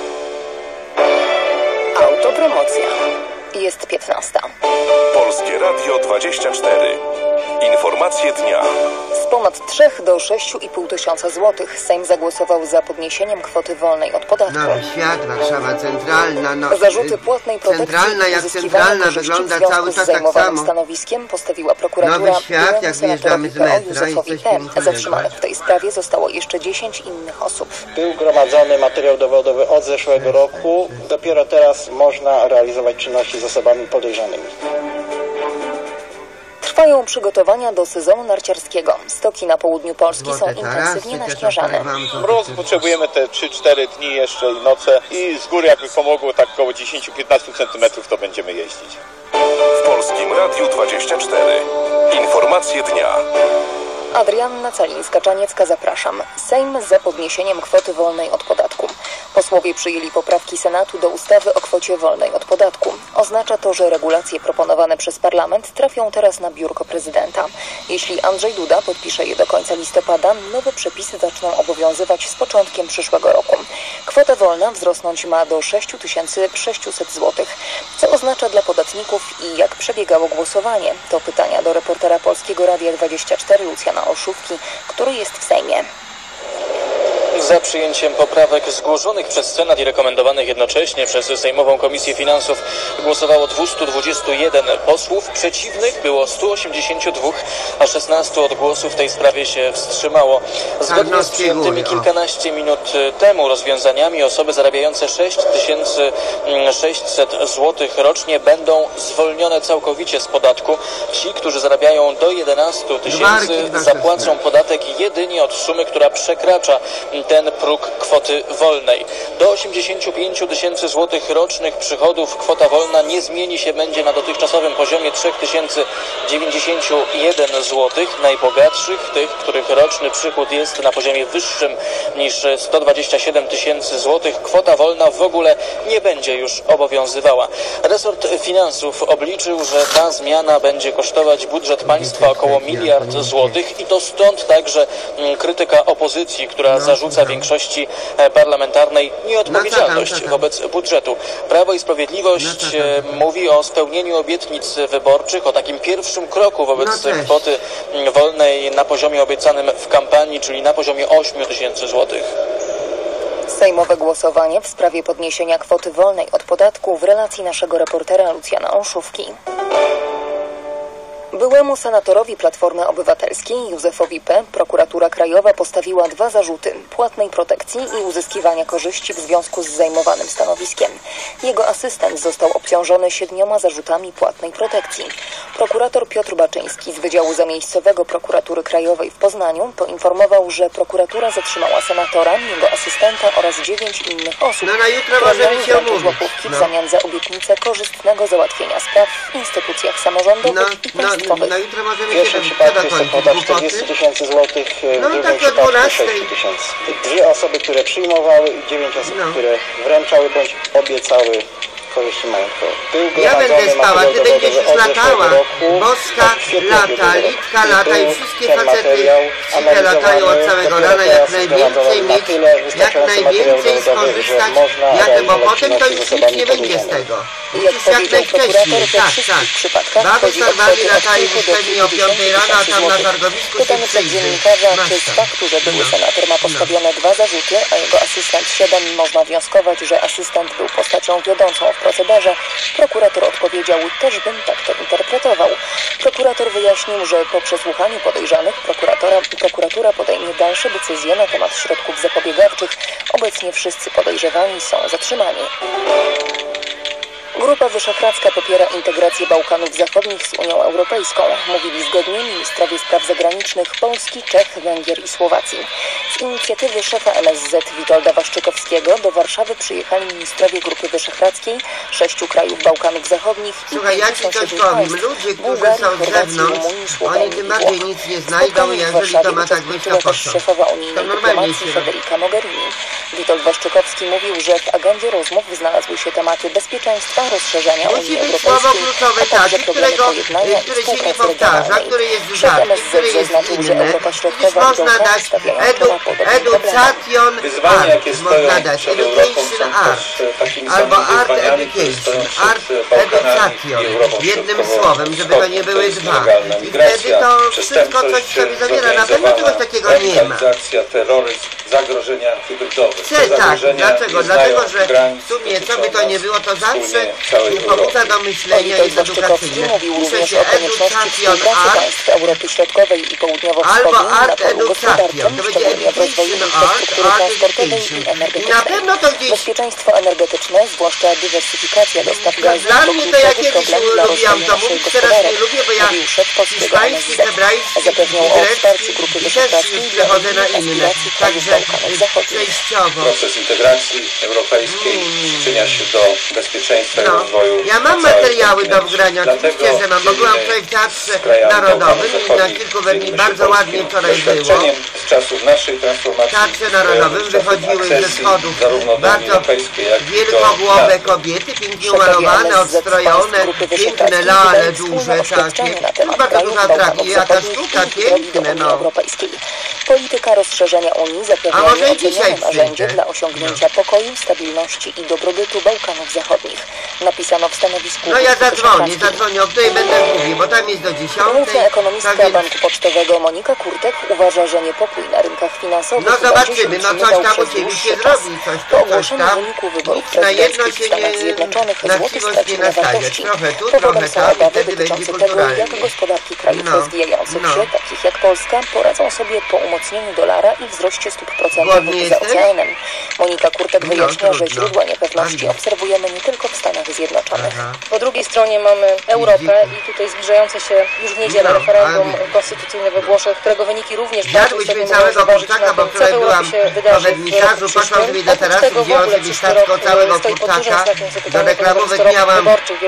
Autopromocja. Jest piętnasta. Polskie Radio dwadzieścia cztery. Informacje dnia. Z ponad trzech do sześciu i pół tysiąca złotych Sejm zagłosował za podniesieniem kwoty wolnej od podatku. Nowy Świat, Warszawa Centralna. No, zarzuty płatnej protekcji centralna jak centralna wygląda cały czas tak samo. Stanowiskiem postawiła prokuratura. Nowy Świat, jak wyjeżdżamy z metra, jesteśmy Zatrzymanych w tej sprawie zostało jeszcze dziesięć innych osób. Był gromadzony materiał dowodowy od zeszłego roku. Dopiero teraz można realizować czynności z osobami podejrzanymi. Trwają przygotowania do sezonu narciarskiego. Stoki na południu Polski są intensywnie naśnieżane. Mrozu potrzebujemy te trzy cztery dni jeszcze i noce i z góry jakby pomogło tak około dziesięć do piętnastu centymetrów to będziemy jeździć. W Polskim Radiu dwadzieścia cztery. Informacje dnia. Adrianna Calińska-Czaniecka, zapraszam. Sejm za podniesieniem kwoty wolnej od podatku. Posłowie przyjęli poprawki Senatu do ustawy o kwocie wolnej od podatku. Oznacza to, że regulacje proponowane przez parlament trafią teraz na biurko prezydenta. Jeśli Andrzej Duda podpisze je do końca listopada, nowe przepisy zaczną obowiązywać z początkiem przyszłego roku. Kwota wolna wzrosnąć ma do sześć tysięcy sześćset złotych. Co oznacza dla podatników i jak przebiegało głosowanie? To pytania do reportera Polskiego Radia dwadzieścia cztery Lucjana Olszówki, który jest w Sejmie. Za przyjęciem poprawek zgłoszonych przez Senat i rekomendowanych jednocześnie przez Sejmową Komisję Finansów głosowało dwieście dwadzieścia jeden posłów, przeciwnych było sto osiemdziesiąt dwa, a szesnaście od głosu w tej sprawie się wstrzymało. Zgodnie z przyjętymi kilkanaście minut temu rozwiązaniami osoby zarabiające sześć tysięcy sześćset złotych rocznie będą zwolnione całkowicie z podatku. Ci, którzy zarabiają do jedenastu tysięcy, zapłacą podatek jedynie od sumy, która przekracza ten próg kwoty wolnej. Do osiemdziesięciu pięciu tysięcy złotych rocznych przychodów kwota wolna nie zmieni się będzie na dotychczasowym poziomie trzy tysiące dziewięćdziesiąt jeden złotych. Najbogatszych, tych, których roczny przychód jest na poziomie wyższym niż sto dwadzieścia siedem tysięcy złotych, kwota wolna w ogóle nie będzie już obowiązywała. Resort Finansów obliczył, że ta zmiana będzie kosztować budżet państwa około miliard złotych i to stąd także krytyka opozycji, która zarzuca większości parlamentarnej nieodpowiedzialność wobec budżetu. Prawo i Sprawiedliwość mówi o spełnieniu obietnic wyborczych, o takim pierwszym kroku wobec kwoty wolnej na poziomie obiecanym w kampanii, czyli na poziomie ośmiu tysięcy złotych. Sejmowe głosowanie w sprawie podniesienia kwoty wolnej od podatku w relacji naszego reportera Lucjana Olszówki. Byłemu senatorowi Platformy Obywatelskiej Józefowi P. prokuratura krajowa postawiła dwa zarzuty płatnej protekcji i uzyskiwania korzyści w związku z zajmowanym stanowiskiem. Jego asystent został obciążony siedmioma zarzutami płatnej protekcji. Prokurator Piotr Baczyński z Wydziału Zamiejscowego Prokuratury Krajowej w Poznaniu poinformował, że prokuratura zatrzymała senatora, jego asystenta oraz dziewięć innych osób, no, na jutro które możemy się miały umówić. złotówki No. w zamian za obietnicę korzystnego załatwienia spraw w instytucjach samorządowych No, i no, państwowych. na jutro możemy W pierwszym przypadku jest to kwota czterdzieści tysięcy złotych, w No, drugim tak do przypadku dwunastej. sześć tysięcy. Dwie osoby, które przyjmowały i dziewięć osób, No. które wręczały bądź obiecały korzyści majątkowe. Był Ja gromadzony będę spała, materiał ty będziesz dowodowy już od zeszłego latała. roku. Boska Tak, świetnie lata, wygląda. Litka lata i był wszystkie ten facety materiał ciche latają od całego analizowany, rana, jak dopiero najwięcej teraz mieć, tyle jak wystarczający najwięcej materiał dowodowy, że skorzystać, można jak, bo realizować potem to czynności już z nic osobami nie będzie z podejrzanymi. tego. Jak Musisz jak powiedział prokurator, najwcześniej, we tak, wszystkich tak. przypadkach Baby chodzi o starbami kwotę latają od już kilku do pewnie o piątej rano, a tam na targowisku się Pytany przez przyjdzie. dziennikarza, czy z Masz faktu, że były No. senator ma postawione dwa zarzuty, a jego asystent siedem, można wnioskować, że asystent był postacią wiodącą w procederze, prokurator odpowiedział, też bym tak to interpretował. Prokurator wyjaśnił, że po przesłuchaniu podejrzanych prokuratora, prokuratura podejmie dalsze decyzje na temat środków zapobiegawczych. Obecnie wszyscy podejrzewani są zatrzymani. Grupa Wyszehradzka popiera integrację Bałkanów Zachodnich z Unią Europejską, mówili zgodnie ministrowie spraw zagranicznych Polski, Czech, Węgier i Słowacji. Z inicjatywy szefa M S Z Witolda Waszczykowskiego do Warszawy przyjechali ministrowie Grupy Wyszehradzkiej, sześciu krajów Bałkanów Zachodnich i Słuchaj, ja ci coś powiem. Ludzie, którzy są z zewnątrz, oni tym bardziej nic nie znajdą, jeżeli to ma tak być, to po co? Szefowa unijnej To normalnie dyplomacji się Federica Mogherini. Witold Waszczykowski mówił, że w agendzie rozmów znalazły się tematy bezpieczeństwa, rozszerzania Musi Unii być słowo Europejskiej, kluczowe a także takie, problemy którego, pojednania i które się nie współpracy powtarza, regionalnej. które jest Szef rzadkie, M S Z które jest zaznaczył, że inne. Europa Dziś Środkowa i można Bałkany dać stawiają edu, czoła podobnym education Wyzwania, art, jakie stoją można dać przed Europą, education są art, też takimi albo samymi art wyzwaniami, które education, stoją art przed Bałkanami i education, Europą jednym Środkową, słowem, żeby to nie Wschodnią. były To jest dwa. nielegalna I migracja, wtedy to wszystko coś przestępczość sobie zawiera, na pewno czegoś takiego nie ma. radykalizacja, terroryzm, zagrożenia hybrydowe. Chcę, Te tak, zagrożenia dlaczego? nie Dlatego, znają że granic, w sumie, co by dotyczą to nie nas było, to zawsze wspólnie całej pobudza do Europy. myślenia Witold jest Waszczykowski edukacyjne. mówił Pisze również się o konieczności education współpracy art, państw Europy Środkowej i albo Południowo-Wschodniej na art polu education, gospodarczym, to będzie szczególnie w rozwoju education art, infrastruktury art transportowej education. i I na energetycznej. pewno to gdzieś... Bezpieczeństwo energetyczne, zwłaszcza dywersyfikacja dostaw gazu, Dla to mnie to ja kluczowy kiedyś problem dla lubiłam rozwoju to naszej mówić, teraz nie gospodarki, lubię, bo ja mówił szef polskiego hiszpański, M S Z. hebrajski, Zapewniał o wsparciu Grupy grecki i też Wyszehradzkiej dla przechodzę na unijnej inne. aspiracji krajów Także Bałkanów Zachodnich. przejściowo. Proces integracji europejskiej przyczynia się do bezpieczeństwa i No, rozwoju. ja mam na całym materiały do kontynencie. wgrania, oczywiście, Dlatego że mam, bo byłam dzielimy wczoraj w Teatrze z krajami Narodowym i na Bałkanów kilku Zachodnich, wersji dzielimy się bardzo ładnie polskim wczoraj było. doświadczeniem z czasów naszej transformacji. W Teatrze Narodowym z czasów wychodziły ze akcesji schodów zarówno do Unii bardzo Europejskiej, jak i do wielkogłowe NATO. kobiety, pięknie Szefowie umalowane, M S Z odstrojone, Grupy piękne Wyszehradzkiej lale wydają duże wspólne takie. oświadczenie na To temat bardzo krajów duża atrakcja, Bałkanów jaka Zachodnich sztuka, i drogi do piękne, Unii no. Europejskiej. Polityka rozszerzenia Unii zapewnia nieocenione narzędzie dla osiągnięcia pokoju, stabilności i dobrobytu Bałkanów Zachodnich. Napisano w stanowisku... No ja zadzwonię, zadzwonię, o której będę mówił, bo tam jest do dziesiątej. Główna ekonomistka tak więc... Banku Pocztowego Monika Kurtek uważa, że niepokój na rynkach finansowych... No zobaczymy, no coś tam u Ciebie się zrobi, coś po tu, coś tam. Nic na jedno się nie... na siłość nie nastawiać. Trochę tu, trochę tam i wtedy będzie kulturalnie. Jak gospodarki krajów no, rozwijających no. się, takich jak Polska, poradzą sobie po umocnieniu dolara i wzroście stóp procentowych za oceanem. Monika Kurtek wyjaśnia, no, że źródła niepewności obserwujemy nie tylko w Stanach Zjednoczonych. Aha. Po drugiej stronie mamy Europę i tutaj zbliżające się już w niedzielę no, referendum a... konstytucyjne we Włoszech, którego wyniki również Jadłyśmy całego kurczaka, bo wczoraj byłam w Wernisażu, poszłam sobie do tarasu, wzięłam sobie stawko całego kurczaka, do reklamówek miałam,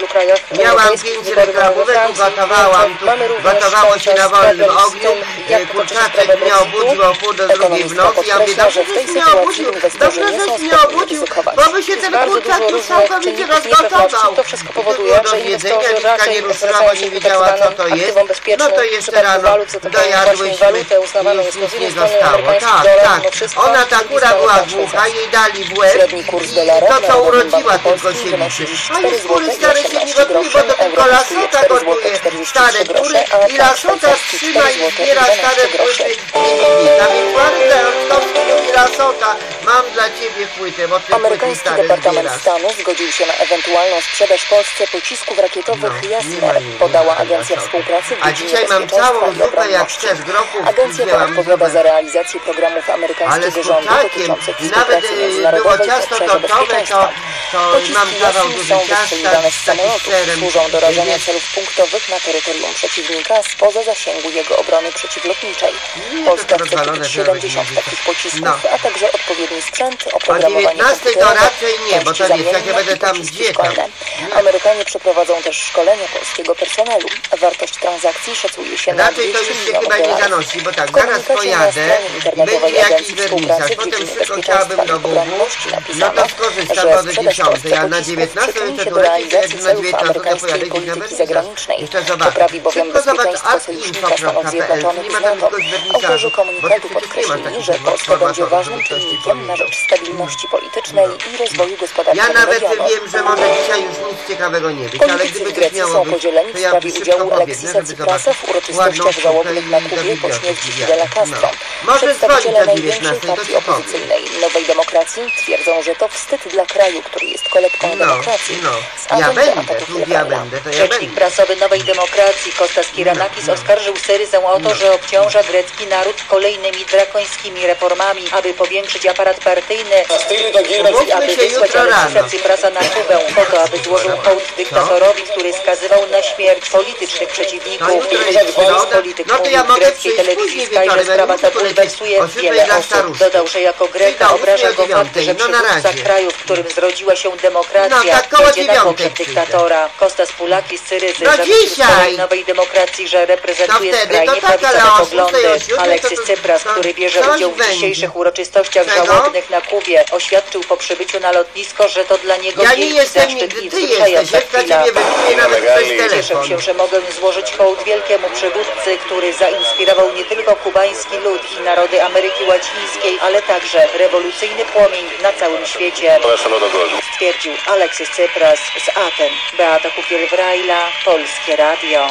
miałam pięć reklamówek, ugotowałam, tu gotowało się na wolnym ogniu, kurczaczek mnie obudził o pół do drugiej w nocy, ja mówię, dobrze, żeś mnie obudził, dobrze, żeś mnie obudził, bo by się ten kurczak już całkowicie rozgotował. To wszystko powoduje, że inwestorzy raczej nie ruszyła, bo nie wiedziała, co to jest. No to jeszcze rano dojadłyśmy i już nic nie zostało. Tak, tak. Ona ta kura była głucha, jej dali w łeb i to, co urodziła, tylko się liczy. A już kury stare się nie gotuje, bo to tylko lasota gotuje stare kury i lasota trzyma i zbiera stare płyty lignita. Więc bardzo i lasota, mam dla Ciebie płytę, bo Ty płyty stare Departament zbierasz. Stanu zgodził się na ewentualną sprzedaż Polsce pocisków rakietowych No, Jasmer, podała Agencja Współpracy w A dziedzinie dzisiaj mam bezpieczeństwa całą i zupę jak obronności. chcesz grochów. Agencja ta odpowiada za realizację programów Ale amerykańskiego z rządu kurczakiem dotyczących i nawet współpracy y, było międzynarodowej w ciasto obszarze tortowe, to, bezpieczeństwa. to Pociski mam kawał Jasmin duży są ciasta wystrzeliwane z z takim samolotów, serem. służą do rażenia celów punktowych na terytorium przeciwnika spoza zasięgu jego obrony przeciwlotniczej. Polska chce kupić siedemdziesiąt takich pocisków, No. a także odpowiedni sprzęt, O oprogramowanie dziewiętnastej to komputerowe, raczej nie, bo to części wiesz, ja się zamienne będę i tam pociski gdzie tam. szkolne. Amerykanie przeprowadzą też szkolenia polskiego personelu. Wartość transakcji szacuje się na Raczej to dwieście już się milionów chyba nie dolarów. zanosi, bo tak, W zaraz komunikacie pojadę na stronie i internetowej będzie jakiś Agencji wernisaż, Współpracy w potem dziedzinie szybko bezpieczeństwa chciałabym do i Bugu, obronności no napisano, to skorzystam że do sprzedaż dziesiątej, a na pocisków dziewiętnastej przyczyni jeszcze się tu do leci, realizacji na celów dziewiętnastej pojadę amerykańskiej gdzieś na polityki wernisaż. zagranicznej. Jeszcze To zobaczę. poprawi bowiem Szybko zobacz bezpieczeństwo sojusznika Stanów Zjednoczonych z NATO. Autorzy komunikatu podkreślili, że Polska będzie ważnym czynnikiem na rzecz stabilności politycznej i rozwoju gospodarczego Ja nawet regionu. wiem, że może dzisiaj już nic ciekawego nie być, ale Politycy gdyby w coś Grecji miało są być, podzieleni to w ja sprawie szybko udziału pobiegnę, Aleksisa żeby Tsiprasa zobaczyć w uroczystościach ładną żałobnych na sztukę i Kubie po do śmierci biblioteki. Fidela Castro. No. Może Przedstawiciele dzwonić o największej dziewiętnastej, to partii ci powiem. opozycyjnej Nowej Demokracji twierdzą, że to wstyd dla kraju, który jest kolebką No, demokracji. no. Z Ja atom do będę, ataków tu ja letalna. będę, to ja Rzecznik będę. prasowy Nowej Demokracji Kostas Kyrianakis No, no. oskarżył Syryzę o to, No. że obciąża grecki naród kolejnymi drakońskimi reformami, aby powiększyć aparat partyjny i aby wysłać Aleksisa Tsiprasa na Kubę po to, aby złożył hołd dyktatorowi, który skazywał na śmierć politycznych przeciwników. Z polityk No to ja mówił w mogę greckiej przyjść telewizji później Sky, że wieczorem, sprawa ale ta muszę polecieć bulwersuje o siódmej wiele dla osób. staruszków. Dodał, że jako Greka Przyjdą obraża ósmej o go fakt, że dziewiątej, no na przywódca razie. kraju, w którym zrodziła się demokracja, No tak koło jedzie na dziewiątej pogrzeb przyjdę. dyktatora. Kostas Pulakis z Syryzy No zawiesił dzisiaj! swojej Nowej Demokracji, że reprezentuje To wtedy skrajnie to tak, ale prawicowe o szóstej, poglądy. o siódmej to Aleksis tu- Tsipras, to który bierze coś udział w będzie. dzisiejszych uroczystościach Czego? żałobnych na Kubie, oświadczył po przybyciu na lotnisko, że to dla niego Ja nie wielki jestem zaszczyt nigdy, i ty wzruszająca jesteś, ja chwila. ciebie wypluję nawet przez Cieszę telefon. się, że mogę złożyć hołd wielkiemu przywódcy, który zainspirował nie tylko kubański lud i narody Ameryki Łacińskiej, ale także rewolucyjny płomień na całym świecie. Stwierdził Aleksis Tsipras z Aten. Beata Kukiel-Wrajla, Polskie Radio.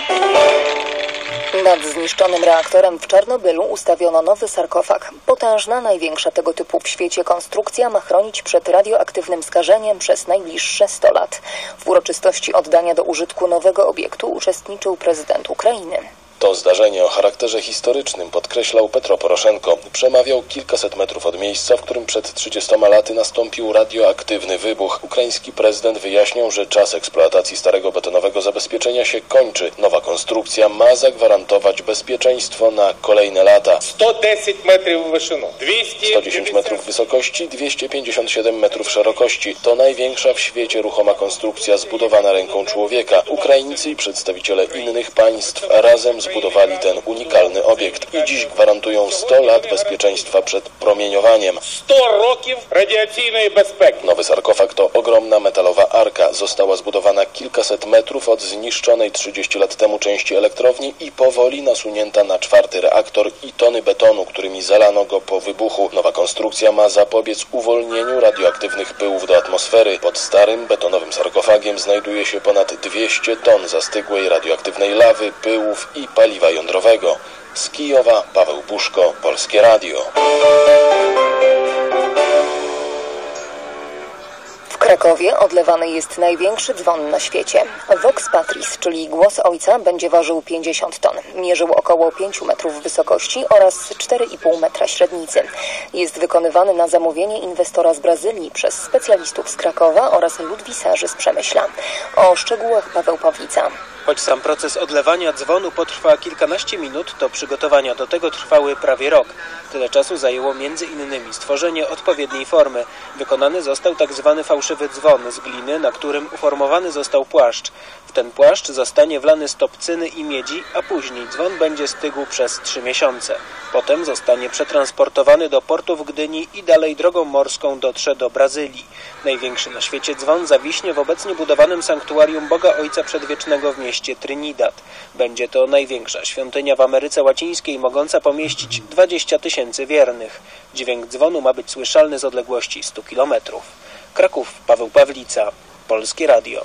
Nad zniszczonym reaktorem w Czarnobylu ustawiono nowy sarkofag. Potężna, największa tego typu w świecie konstrukcja ma chronić przed radioaktywnym skażeniem przez najbliższe sto lat. W uroczystości oddania do użytku nowego obiektu uczestniczył prezydent Ukrainy. To zdarzenie o charakterze historycznym podkreślał Petro Poroszenko. Przemawiał kilkaset metrów od miejsca, w którym przed trzydziestoma laty nastąpił radioaktywny wybuch. Ukraiński prezydent wyjaśniał, że czas eksploatacji starego betonowego zabezpieczenia się kończy. Nowa konstrukcja ma zagwarantować bezpieczeństwo na kolejne lata. sto dziesięć metrów wysokości, sto dziesięć metrów wysokości, dwieście pięćdziesiąt siedem metrów szerokości. To największa w świecie ruchoma konstrukcja zbudowana ręką człowieka. Ukraińcy i przedstawiciele innych państw razem z zbudowali ten unikalny obiekt i dziś gwarantują sto lat bezpieczeństwa przed promieniowaniem. sto roków radiacyjnej bezpieczeństwa. Nowy sarkofag to ogromna metalowa arka. Została zbudowana kilkaset metrów od zniszczonej trzydzieści lat temu części elektrowni i powoli nasunięta na czwarty reaktor i tony betonu, którymi zalano go po wybuchu. Nowa konstrukcja ma zapobiec uwolnieniu radioaktywnych pyłów do atmosfery. Pod starym betonowym sarkofagiem znajduje się ponad dwieście ton zastygłej radioaktywnej lawy, pyłów i paliwa jądrowego. Z Kijowa Paweł Puszko, Polskie Radio. W Krakowie odlewany jest największy dzwon na świecie. Vox Patris, czyli głos ojca, będzie ważył pięćdziesiąt ton. Mierzył około pięć metrów wysokości oraz cztery i pół metra średnicy. Jest wykonywany na zamówienie inwestora z Brazylii przez specjalistów z Krakowa oraz ludwisarzy z Przemyśla. O szczegółach Paweł Pawlica. Choć sam proces odlewania dzwonu potrwa kilkanaście minut, to przygotowania do tego trwały prawie rok. Tyle czasu zajęło między innymi stworzenie odpowiedniej formy. Wykonany został tak zwany fałszywy dzwon z gliny, na którym uformowany został płaszcz. W ten płaszcz zostanie wlany stop cyny i miedzi, a później dzwon będzie stygł przez trzy miesiące. Potem zostanie przetransportowany do portu w Gdyni i dalej drogą morską dotrze do Brazylii. Największy na świecie dzwon zawiśnie w obecnie budowanym sanktuarium Boga Ojca Przedwiecznego w mieście Trinidad. Będzie to największa świątynia w Ameryce Łacińskiej, mogąca pomieścić dwadzieścia tysięcy wiernych. Dźwięk dzwonu ma być słyszalny z odległości stu kilometrów. Kraków, Paweł Pawlica, Polskie Radio.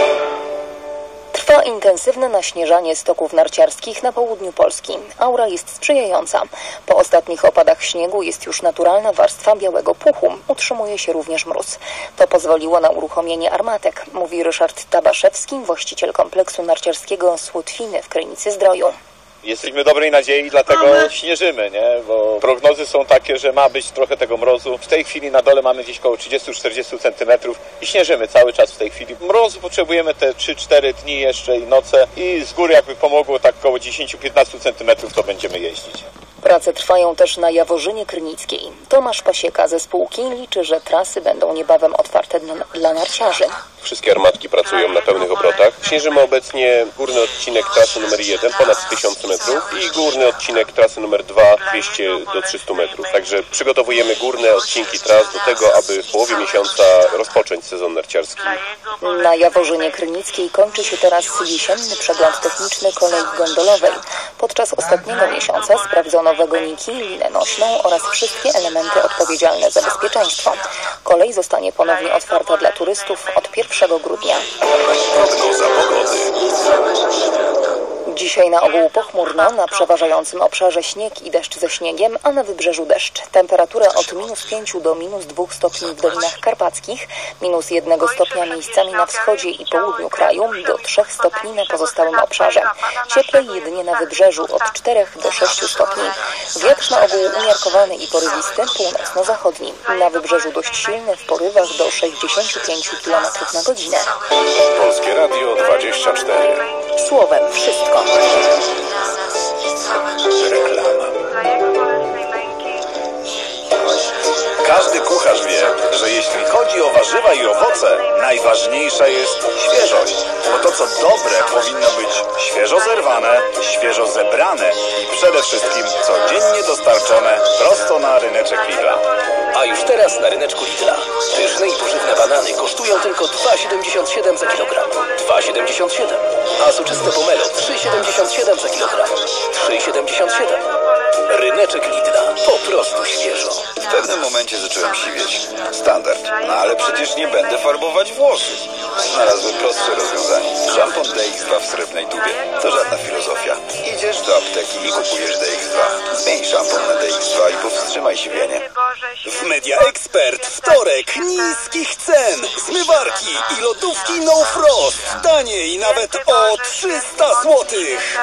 Trwa intensywne naśnieżanie stoków narciarskich na południu Polski. Aura jest sprzyjająca. Po ostatnich opadach śniegu jest już naturalna warstwa białego puchu. Utrzymuje się również mróz. To pozwoliło na uruchomienie armatek, mówi Ryszard Tabaszewski, właściciel kompleksu narciarskiego Słotwiny w Krynicy Zdroju. Jesteśmy dobrej nadziei, dlatego śnieżymy, nie? Bo prognozy są takie, że ma być trochę tego mrozu. W tej chwili na dole mamy gdzieś około trzydzieści do czterdziestu centymetrów i śnieżymy cały czas w tej chwili. Mrozu potrzebujemy te trzy cztery dni jeszcze i noce i z góry jakby pomogło tak około dziesięć do piętnastu centymetrów, to będziemy jeździć. Prace trwają też na Jaworzynie Krynickiej. Tomasz Pasieka ze spółki liczy, że trasy będą niebawem otwarte dla, dla narciarzy. Wszystkie armatki pracują na pełnych obrotach. Śnieżymy obecnie górny odcinek trasy numer jeden, ponad tysiąc metrów i górny odcinek trasy numer dwa, dwieście do trzystu metrów. Także przygotowujemy górne odcinki tras do tego, aby w połowie miesiąca rozpocząć sezon narciarski. Na Jaworzynie Krynickiej kończy się teraz jesienny przegląd techniczny kolei gondolowej. Podczas ostatniego miesiąca sprawdzono wagoniki, linę nośną oraz wszystkie elementy odpowiedzialne za bezpieczeństwo. Kolej zostanie ponownie otwarta dla turystów od pierwszego grudnia. Prognoza pogody. Dzisiaj na ogół pochmurno, na przeważającym obszarze śnieg i deszcz ze śniegiem, a na wybrzeżu deszcz. Temperatura od minus pięciu do minus dwóch stopni w Dolinach Karpackich, minus jednego stopnia miejscami na wschodzie i południu kraju, do trzech stopni na pozostałym obszarze. Cieplej jedynie na wybrzeżu od czterech do sześciu stopni. Wiatr na ogół umiarkowany i porywisty, północno-zachodni. Na wybrzeżu dość silny, w porywach do sześćdziesięciu pięciu kilometrów na godzinę. Polskie Radio dwadzieścia cztery. Słowem wszystko. Reklama. Każdy kucharz wie, że jeśli chodzi o warzywa i owoce, najważniejsza jest świeżość. Bo to, co dobre, powinno być świeżo zerwane, świeżo zebrane i przede wszystkim codziennie dostarczone prosto na ryneczek Lidla. A już teraz na ryneczku Lidla pyszne i pożywne banany kosztują tylko dwa siedemdziesiąt siedem za kilogram. dwa siedemdziesiąt siedem. A soczyste pomelo trzy siedemdziesiąt siedem za kilogram. trzy siedemdziesiąt siedem. Ryneczek Lidla. Po prostu świeżo. W pewnym momencie zacząłem siwieć. Standard. No ale przecież nie będę farbować włosów. Znalazłem prostsze rozwiązanie. Szampon D X dwa w srebrnej tubie. To żadna filozofia. Idziesz do apteki i kupujesz D X dwa. Zmień szampon na D X dwa i powstrzymaj siwienie. W Media Expert wtorek niskich cen. Zmywarki i lodówki No Frost. Taniej nawet o trzysta złotych.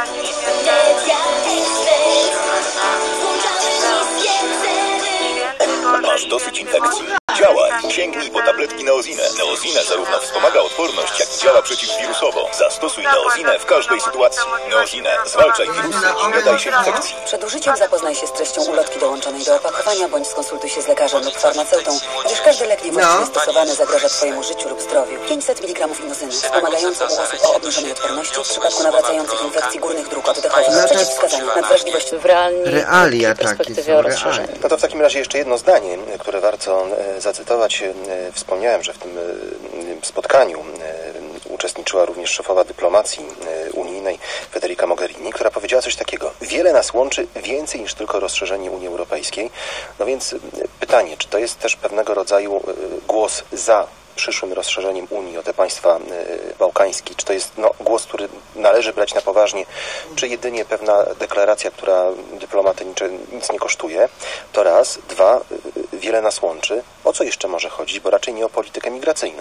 Masz dosyć infekcji? działań. Sięgnij po tabletki Neozinę. Neozinę zarówno wspomaga odporność, jak i działa przeciwwirusowo. Zastosuj Neozinę w każdej sytuacji. Neozinę. Zwalczaj wirusy i nie daj się infekcji. Przed użyciem zapoznaj się z treścią ulotki dołączonej do opakowania, bądź skonsultuj się z lekarzem lub farmaceutą, gdyż każdy lek niewłaściwie no. stosowany zagraża Twojemu życiu lub zdrowiu. pięćset miligramów inozyny, wspomagająca u osób o obniżonej odporności w przypadku nawracających infekcji górnych dróg oddechowych. No przeciwwskazania na wrażliwość w realnej realia perspektywie rozszerzenia. No to w takim razie jeszcze jedno zdanie, które warto e, zacytować. E, wspomniałem, że w tym e, spotkaniu e, uczestniczyła również szefowa dyplomacji e, unijnej Federica Mogherini, która powiedziała coś takiego: wiele nas łączy, więcej niż tylko rozszerzenie Unii Europejskiej. No więc e, pytanie, czy to jest też pewnego rodzaju e, głos za przyszłym rozszerzeniem Unii o te państwa y, bałkańskie? Czy to jest no, głos, który należy brać na poważnie, czy jedynie pewna deklaracja, która dyplomatę nic, nic nie kosztuje? To raz. Dwa, y, wiele nas łączy. O co jeszcze może chodzić? Bo raczej nie o politykę migracyjną.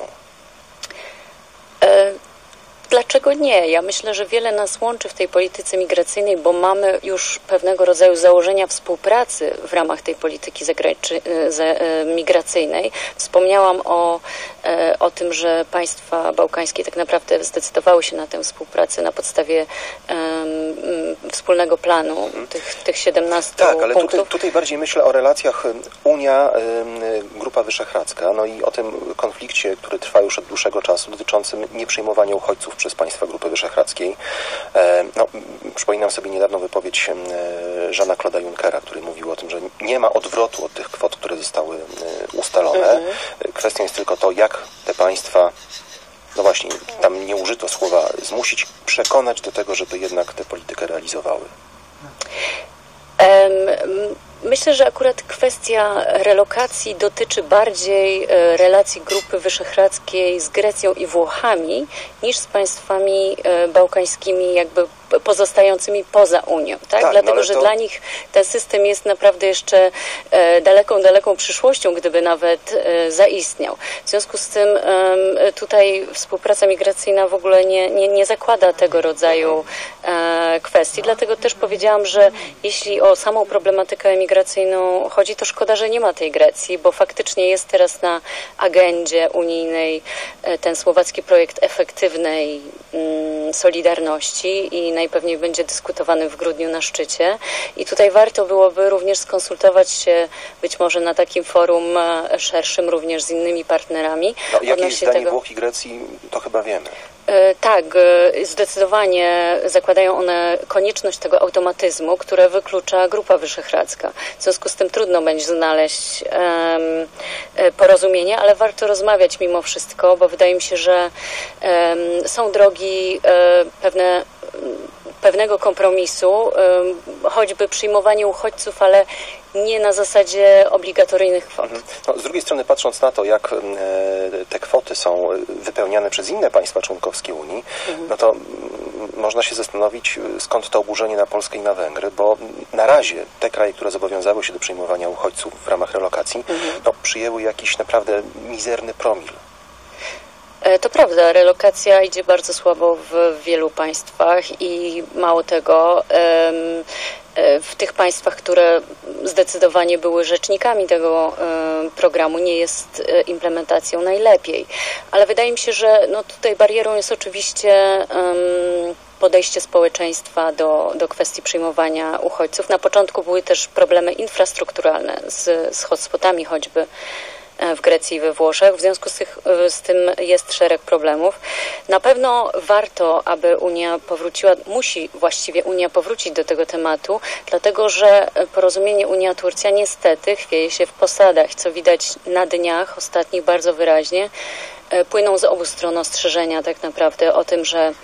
E Dlaczego nie? Ja myślę, że wiele nas łączy w tej polityce migracyjnej, bo mamy już pewnego rodzaju założenia współpracy w ramach tej polityki migracyjnej. Wspomniałam o, o tym, że państwa bałkańskie tak naprawdę zdecydowały się na tę współpracę na podstawie um, wspólnego planu, tych, tych siedemnastu tak, ale punktów. Tutaj, tutaj bardziej myślę o relacjach Unia, Grupa Wyszehradzka, no i o tym konflikcie, który trwa już od dłuższego czasu, dotyczącym nieprzyjmowania uchodźców przez państwa Grupy Wyszehradzkiej. No, przypominam sobie niedawno wypowiedź Jeana Claude'a Junckera, który mówił o tym, że nie ma odwrotu od tych kwot, które zostały ustalone. Mhm. Kwestią jest tylko to, jak te państwa, no właśnie, tam nie użyto słowa zmusić, przekonać do tego, żeby jednak tę politykę realizowały. Um, Myślę, że akurat kwestia relokacji dotyczy bardziej relacji Grupy Wyszehradzkiej z Grecją i Włochami niż z państwami bałkańskimi jakby pozostającymi poza Unią, tak? tak Dlatego, no że to... dla nich ten system jest naprawdę jeszcze daleką, daleką przyszłością, gdyby nawet zaistniał. W związku z tym tutaj współpraca migracyjna w ogóle nie, nie, nie zakłada tego rodzaju kwestii. Dlatego też powiedziałam, że jeśli o samą problematykę migracyjną chodzi, to szkoda, że nie ma tej Grecji, bo faktycznie jest teraz na agendzie unijnej ten słowacki projekt efektywnej solidarności i najpewniej będzie dyskutowany w grudniu na szczycie. I tutaj warto byłoby również skonsultować się być może na takim forum szerszym również z innymi partnerami. No, jakie jest zdanie tego... Włoch i Grecji, to chyba wiemy. Tak, zdecydowanie zakładają one konieczność tego automatyzmu, które wyklucza Grupa Wyszehradzka. W związku z tym trudno będzie znaleźć um, porozumienie, ale warto rozmawiać mimo wszystko, bo wydaje mi się, że um, są drogi um, pewne pewnego kompromisu, choćby przyjmowanie uchodźców, ale nie na zasadzie obligatoryjnych kwot. No, z drugiej strony, patrząc na to, jak te kwoty są wypełniane przez inne państwa członkowskie Unii, mhm. no to można się zastanowić, skąd to oburzenie na Polskę i na Węgry, bo na razie te kraje, które zobowiązały się do przyjmowania uchodźców w ramach relokacji, mhm. no, przyjęły jakiś naprawdę mizerny promil. To prawda, relokacja idzie bardzo słabo w wielu państwach i mało tego, w tych państwach, które zdecydowanie były rzecznikami tego programu, nie jest implementacją najlepiej. Ale wydaje mi się, że no tutaj barierą jest oczywiście podejście społeczeństwa do, do kwestii przyjmowania uchodźców. Na początku były też problemy infrastrukturalne z, z hotspotami choćby w Grecji i we Włoszech. W związku z, tych, z tym jest szereg problemów. Na pewno warto, aby Unia powróciła, musi właściwie Unia powrócić do tego tematu, dlatego że porozumienie Unia-Turcja niestety chwieje się w posadach, co widać na dniach ostatnich bardzo wyraźnie. Płyną z obu stron ostrzeżenia tak naprawdę o tym, że um,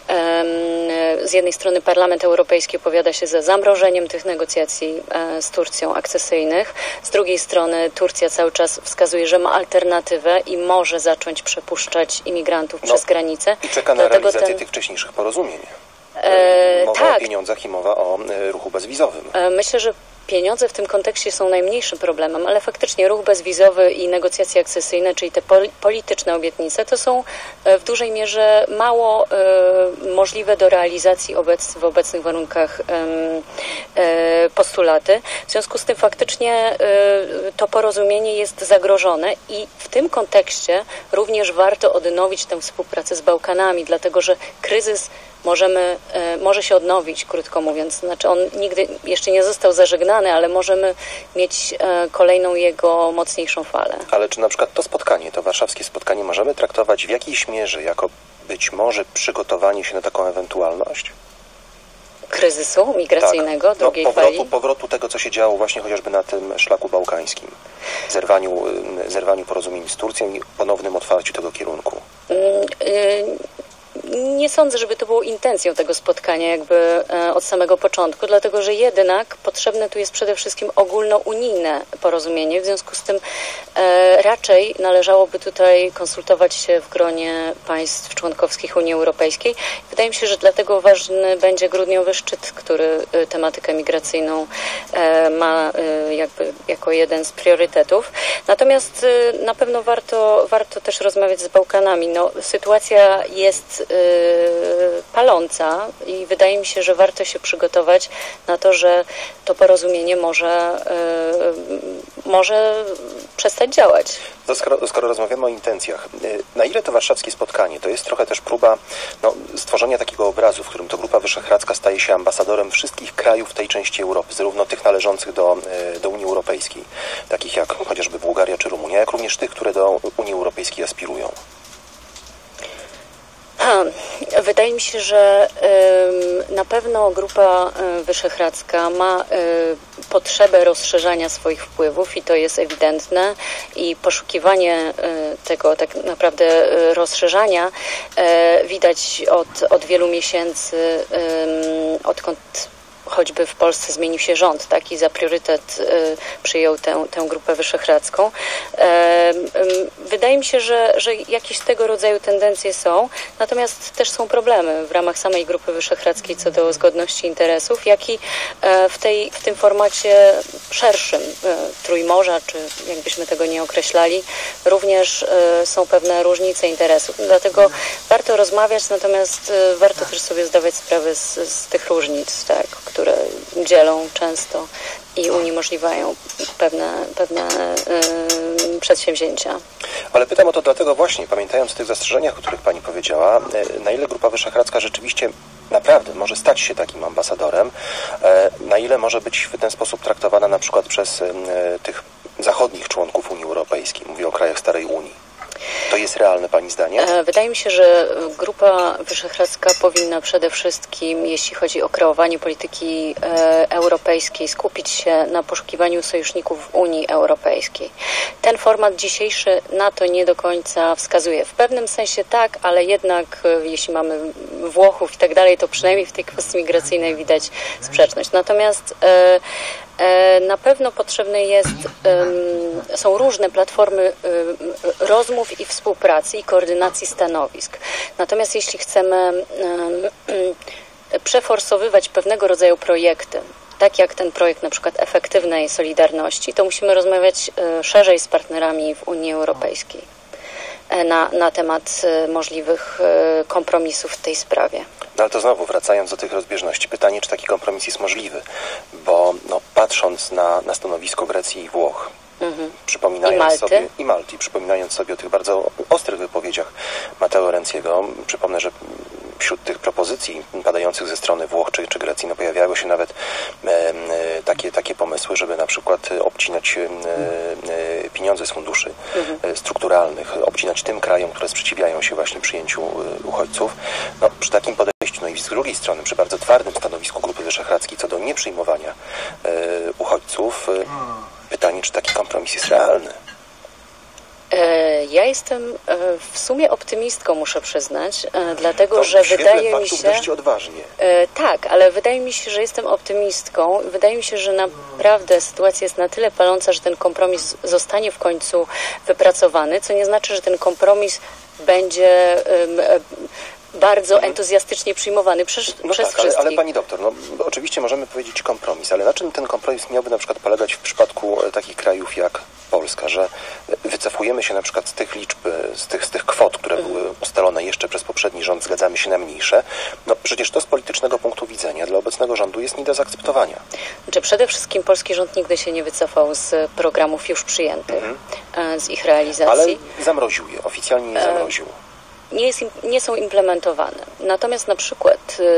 z jednej strony Parlament Europejski opowiada się za zamrożeniem tych negocjacji e, z Turcją akcesyjnych, z drugiej strony Turcja cały czas wskazuje, że ma alternatywę i może zacząć przepuszczać imigrantów no, przez granicę. I czeka na Dlatego realizację ten... tych wcześniejszych porozumień. E, mowa tak. o pieniądzach i mowa o ruchu bezwizowym. E, myślę, że pieniądze w tym kontekście są najmniejszym problemem, ale faktycznie ruch bezwizowy i negocjacje akcesyjne, czyli te pol polityczne obietnice, to są w dużej mierze mało e, możliwe do realizacji obec w obecnych warunkach e, e, postulaty. W związku z tym faktycznie e, to porozumienie jest zagrożone i w tym kontekście również warto odnowić tę współpracę z Bałkanami, dlatego że kryzys możemy, e, może się odnowić, krótko mówiąc. Znaczy on nigdy jeszcze nie został zażegnany, ale możemy mieć e, kolejną jego mocniejszą falę. Ale czy na przykład to spotkanie, to warszawskie spotkanie możemy traktować w jakiejś mierze jako być może przygotowanie się na taką ewentualność? Kryzysu migracyjnego, tak. drugiej no, powrotu, fali? Powrotu tego, co się działo właśnie chociażby na tym szlaku bałkańskim. Zerwaniu, zerwaniu porozumień z Turcją i ponownym otwarciu tego kierunku. Mm, y Nie sądzę, żeby to było intencją tego spotkania jakby e, od samego początku, dlatego że jednak potrzebne tu jest przede wszystkim ogólnounijne porozumienie, w związku z tym e, raczej należałoby tutaj konsultować się w gronie państw członkowskich Unii Europejskiej. Wydaje mi się, że dlatego ważny będzie grudniowy szczyt, który e, tematykę migracyjną e, ma e, jakby jako jeden z priorytetów. Natomiast e, na pewno warto, warto też rozmawiać z Bałkanami. No, sytuacja jest paląca i wydaje mi się, że warto się przygotować na to, że to porozumienie może, może przestać działać. To skoro, skoro rozmawiamy o intencjach, na ile to warszawskie spotkanie to jest trochę też próba no, stworzenia takiego obrazu, w którym to Grupa Wyszehradzka staje się ambasadorem wszystkich krajów tej części Europy, zarówno tych należących do, do Unii Europejskiej, takich jak chociażby Bułgaria czy Rumunia, jak również tych, które do Unii Europejskiej aspirują? Wydaje mi się, że y, na pewno Grupa Wyszehradzka ma y, potrzebę rozszerzania swoich wpływów i to jest ewidentne i poszukiwanie y, tego tak naprawdę y, rozszerzania y, widać od, od wielu miesięcy, y, odkąd choćby w Polsce zmienił się rząd, tak, i za priorytet y, przyjął tę, tę Grupę Wyszehradzką. E, y, wydaje mi się, że, że jakieś tego rodzaju tendencje są, natomiast też są problemy w ramach samej Grupy Wyszehradzkiej co do zgodności interesów, jak i e, w, tej, w tym formacie szerszym e, Trójmorza, czy jakbyśmy tego nie określali, również e, są pewne różnice interesów. Dlatego warto rozmawiać, natomiast e, warto też sobie zdawać sprawę z, z tych różnic, tak, które dzielą często i uniemożliwiają pewne, pewne yy, przedsięwzięcia. Ale pytam o to dlatego właśnie, pamiętając o tych zastrzeżeniach, o których Pani powiedziała, na ile Grupa Wyszehradzka rzeczywiście naprawdę może stać się takim ambasadorem, na ile może być w ten sposób traktowana na przykład przez tych zachodnich członków Unii Europejskiej, mówię o krajach Starej Unii. To jest realne Pani zdanie? Wydaje mi się, że Grupa Wyszehradzka powinna przede wszystkim, jeśli chodzi o kreowanie polityki e, europejskiej, skupić się na poszukiwaniu sojuszników w Unii Europejskiej. Ten format dzisiejszy na to nie do końca wskazuje. W pewnym sensie tak, ale jednak e, jeśli mamy Włochów i tak dalej, to przynajmniej w tej kwestii migracyjnej widać sprzeczność. Natomiast e, na pewno potrzebne jest, są różne platformy rozmów i współpracy i koordynacji stanowisk. Natomiast jeśli chcemy przeforsowywać pewnego rodzaju projekty, tak jak ten projekt na przykład efektywnej solidarności, to musimy rozmawiać szerzej z partnerami w Unii Europejskiej na, na temat możliwych kompromisów w tej sprawie. No ale to znowu, wracając do tych rozbieżności, pytanie, czy taki kompromis jest możliwy, bo no, patrząc na, na stanowisko Grecji i Włoch, mhm. przypominając I sobie i Malty, przypominając sobie o tych bardzo ostrych wypowiedziach Matteo Renziego, przypomnę, że wśród tych propozycji padających ze strony Włoch czy, czy Grecji no, pojawiały się nawet e, e, takie, takie pomysły, żeby na przykład obcinać e, e, pieniądze z funduszy mhm. strukturalnych, obcinać tym krajom, które sprzeciwiają się właśnie przyjęciu e, uchodźców. No, przy takim podejściu, no i z drugiej strony, przy bardzo twardym stanowisku Grupy Wyszehradzkiej co do nieprzyjmowania e, uchodźców, e, pytanie, czy taki kompromis jest realny? Ja jestem w sumie optymistką, muszę przyznać, dlatego, to że wydaje mi się... dość odważnie. Tak, ale wydaje mi się, że jestem optymistką. Wydaje mi się, że naprawdę sytuacja jest na tyle paląca, że ten kompromis zostanie w końcu wypracowany, co nie znaczy, że ten kompromis będzie bardzo entuzjastycznie przyjmowany przez, no przez tak, wszystkich. Ale, ale pani doktor, no oczywiście możemy powiedzieć kompromis, ale na czym ten kompromis miałby na przykład polegać w przypadku takich krajów jak Polska, że wycofujemy się na przykład z tych liczb, z tych, z tych kwot, które mhm. były ustalone jeszcze przez poprzedni rząd, zgadzamy się na mniejsze. No przecież to z politycznego punktu widzenia dla obecnego rządu jest nie do zaakceptowania. Znaczy, przede wszystkim polski rząd nigdy się nie wycofał z programów już przyjętych, mhm. z ich realizacji. Ale zamroził je, oficjalnie je zamroził. Nie, jest, nie są implementowane. Natomiast na przykład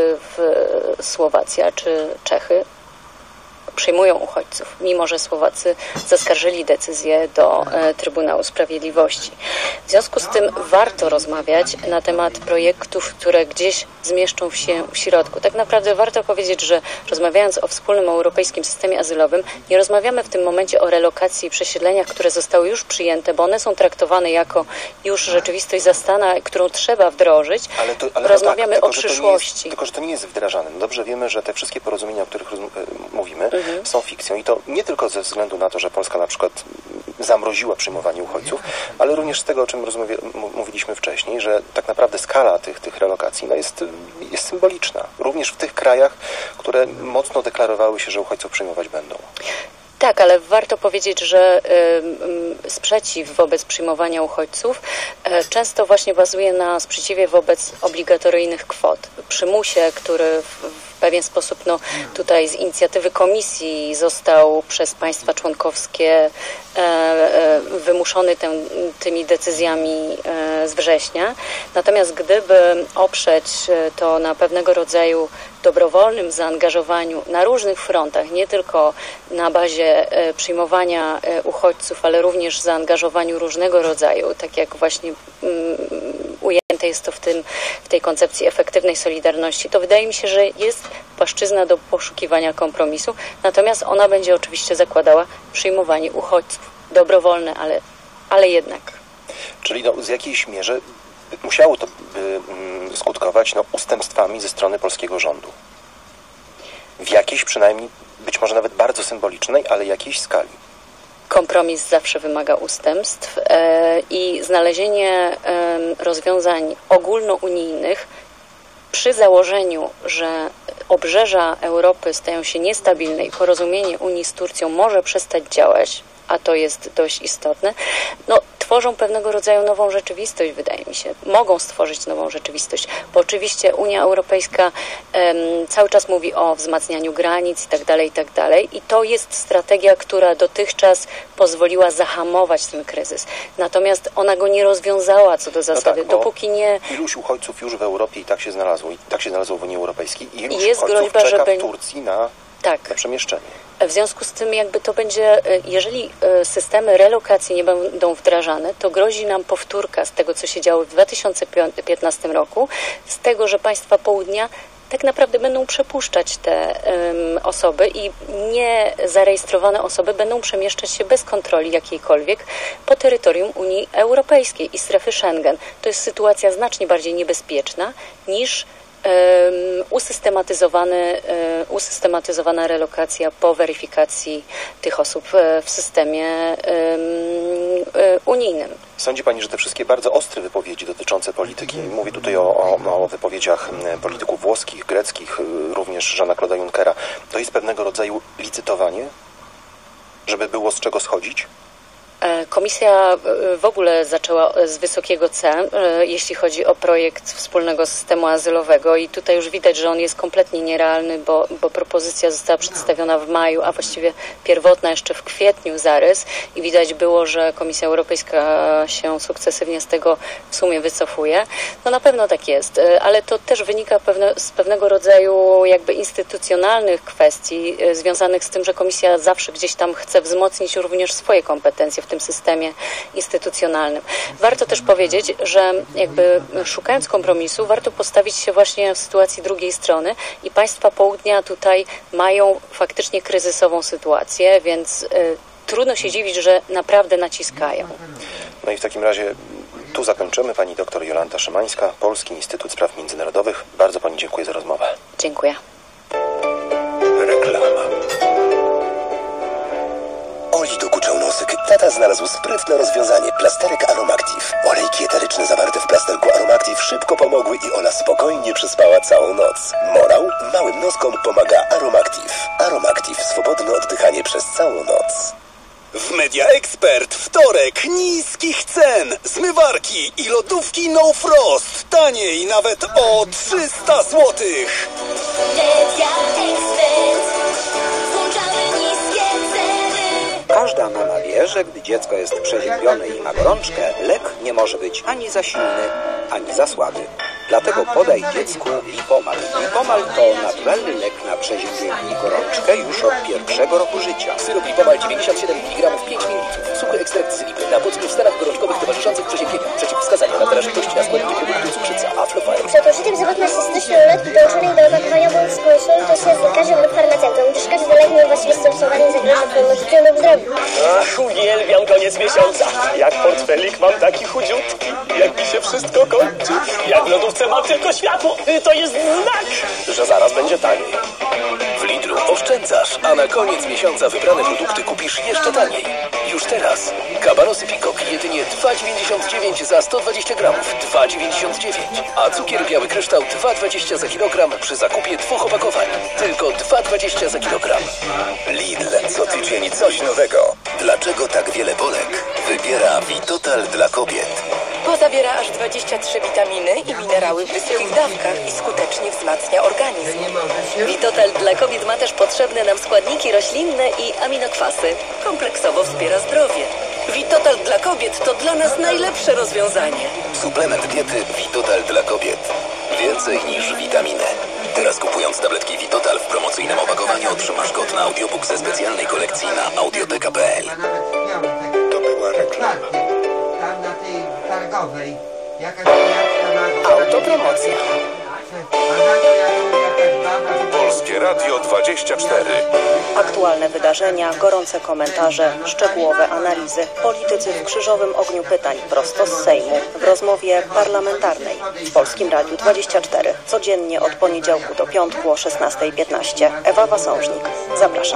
w Słowacja czy Czechy przyjmują uchodźców, mimo że Słowacy zaskarżyli decyzję do e, Trybunału Sprawiedliwości. W związku z tym warto rozmawiać na temat projektów, które gdzieś zmieszczą się w środku. Tak naprawdę warto powiedzieć, że rozmawiając o wspólnym europejskim systemie azylowym, nie rozmawiamy w tym momencie o relokacji i przesiedleniach, które zostały już przyjęte, bo one są traktowane jako już rzeczywistość zastana, którą trzeba wdrożyć. Ale to, ale rozmawiamy tak, o tylko, przyszłości. Jest, tylko, że to nie jest wdrażane. No dobrze wiemy, że te wszystkie porozumienia, o których roz, mówimy, Mhm. są fikcją i to nie tylko ze względu na to, że Polska na przykład zamroziła przyjmowanie uchodźców, ale również z tego, o czym mówiliśmy wcześniej, że tak naprawdę skala tych, tych relokacji no jest, jest symboliczna. Również w tych krajach, które mocno deklarowały się, że uchodźców przyjmować będą. Tak, ale warto powiedzieć, że y, sprzeciw wobec przyjmowania uchodźców y, często właśnie bazuje na sprzeciwie wobec obligatoryjnych kwot. Przymusie, który w, w pewien sposób no, tutaj z inicjatywy komisji został przez państwa członkowskie e, e, wymuszony tym, tymi decyzjami e, z września. Natomiast gdyby oprzeć to na pewnego rodzaju dobrowolnym zaangażowaniu na różnych frontach, nie tylko na bazie e, przyjmowania e, uchodźców, ale również zaangażowaniu różnego rodzaju, tak jak właśnie mm, ujęte jest to w, tym, w tej koncepcji efektywnej solidarności, to wydaje mi się, że jest płaszczyzna do poszukiwania kompromisu, natomiast ona będzie oczywiście zakładała przyjmowanie uchodźców. Dobrowolne, ale, ale jednak. Czyli no, w jakiejś mierze musiało to by, mm, skutkować no, ustępstwami ze strony polskiego rządu. W jakiejś przynajmniej, być może nawet bardzo symbolicznej, ale jakiejś skali. Kompromis zawsze wymaga ustępstw e, i znalezienie e, rozwiązań ogólnounijnych przy założeniu, że obrzeża Europy stają się niestabilne i porozumienie Unii z Turcją może przestać działać, a to jest dość istotne, no tworzą pewnego rodzaju nową rzeczywistość, wydaje mi się. Mogą stworzyć nową rzeczywistość, bo oczywiście Unia Europejska um, cały czas mówi o wzmacnianiu granic i tak dalej, i tak dalej. I to jest strategia, która dotychczas pozwoliła zahamować ten kryzys. Natomiast ona go nie rozwiązała co do zasady, no tak, dopóki nie... Iluś uchodźców już w Europie i tak się znalazło, i tak się znalazło w Unii Europejskiej, i iluś jest uchodźców groźba, czeka że w Turcji na, tak. na przemieszczenie. W związku z tym jakby to będzie, jeżeli systemy relokacji nie będą wdrażane, to grozi nam powtórka z tego, co się działo w dwa tysiące piętnastym roku, z tego, że państwa południa tak naprawdę będą przepuszczać te um, osoby i niezarejestrowane osoby będą przemieszczać się bez kontroli jakiejkolwiek po terytorium Unii Europejskiej i strefy Schengen. To jest sytuacja znacznie bardziej niebezpieczna niż Um, usystematyzowany, um, usystematyzowana relokacja po weryfikacji tych osób w systemie um, unijnym. Sądzi Pani, że te wszystkie bardzo ostre wypowiedzi dotyczące polityki, mówię tutaj o, o, o wypowiedziach polityków włoskich, greckich, również Jeana-Claude'a Junckera, to jest pewnego rodzaju licytowanie, żeby było z czego schodzić? Komisja w ogóle zaczęła z wysokiego C, jeśli chodzi o projekt wspólnego systemu azylowego i tutaj już widać, że on jest kompletnie nierealny, bo, bo propozycja została przedstawiona w maju, a właściwie pierwotna jeszcze w kwietniu zarys i widać było, że Komisja Europejska się sukcesywnie z tego w sumie wycofuje. No na pewno tak jest, ale to też wynika pewne, z pewnego rodzaju jakby instytucjonalnych kwestii związanych z tym, że Komisja zawsze gdzieś tam chce wzmocnić również swoje kompetencje w tym systemie instytucjonalnym. Warto też powiedzieć, że jakby szukając kompromisu, warto postawić się właśnie w sytuacji drugiej strony i państwa południa tutaj mają faktycznie kryzysową sytuację, więc y, trudno się dziwić, że naprawdę naciskają. No i w takim razie tu zakończymy. Pani doktor Jolanta Szymańska, Polski Instytut Spraw Międzynarodowych. Bardzo Pani dziękuję za rozmowę. Dziękuję. Reklama. Oli dokuczał nosyk. Tata Tata znalazł sprytne rozwiązanie. Plasterek Aromactive. Olejki eteryczne zawarte w plasterku Aromactive szybko pomogły i Ola spokojnie przespała całą noc. Morał? Małym noskom pomaga Aromactive. Aromactive. Swobodne oddychanie przez całą noc. W Media Expert wtorek niskich cen. Zmywarki i lodówki No Frost. Taniej nawet o trzysta złotych. Media Expert. Włączamy niskie ceny. Każda mama wie, że gdy dziecko jest przeziębione i ma gorączkę, lek nie może być ani za silny, ani za słaby. Dlatego podaj dziecku Lipomal. Lipomal to naturalny lek na przeziębienie i gorączkę już od pierwszego roku życia. Syrop Lipomal dziewięćdziesiąt siedem miligramów pięć mililitrów. Suchy ekstrakt z lipy na poczynaniu w stanach gorączkowych towarzyszących przeziębieniu. Przeciwwskazania na drażliwości na składniki produktu cukrzyca Aflofarm. Przed użyciem zawodna systycznej ulotki dołączonej do opakowania bądź skonsultuj się z lekarzem lub farmaceutą, gdyż każdy lek niewłaściwie stosowany zagraża twojemu życiu lub zdrowiu. Ach, uwielbiam koniec miesiąca. Jak portfelik mam taki chudziutki. Jak mi się wszystko kończy. Jak w lodówce mam tylko światło. To jest znak, że zaraz będzie taniej. W Lidlu oszczędzasz, a na koniec miesiąca wybrane produkty kupisz jeszcze taniej. Już teraz. Kabanosy Pikok jedynie dwa dziewięćdziesiąt dziewięć za sto dwadzieścia gramów. dwa dziewięćdziesiąt dziewięć. A cukier biały kryształ dwa dwadzieścia za kilogram przy zakupie dwóch opakowań. Tylko dwa dwadzieścia za kilogram. Lidl. Co tydzień coś nowego. Dlaczego tak wiele Polek wybiera Vitotal dla kobiet? Bo zawiera aż dwadzieścia trzy witaminy i minerały w wysokich dawkach i skutecznie wzmacnia organizm. Vitotal dla kobiet ma też potrzebne nam składniki roślinne i aminokwasy. Kompleksowo wspiera zdrowie. Vitotal dla kobiet to dla nas najlepsze rozwiązanie. Suplement diety Vitotal dla kobiet. Więcej niż witaminy. Teraz kupując tabletki Vitotal w promocyjnym opakowaniu otrzymasz kod na audiobook ze specjalnej kolekcji na audioteka kropka p l. To była reklama. Tam na tej targowej jakaś pijaczka ma... Autopromocja. Polskie Radio dwadzieścia cztery. Aktualne wydarzenia, gorące komentarze, szczegółowe analizy. Politycy w krzyżowym ogniu pytań prosto z Sejmu w rozmowie parlamentarnej w Polskim Radiu dwadzieścia cztery. Codziennie od poniedziałku do piątku o szesnasta piętnaście. Ewa Wasążnik. Zapraszam.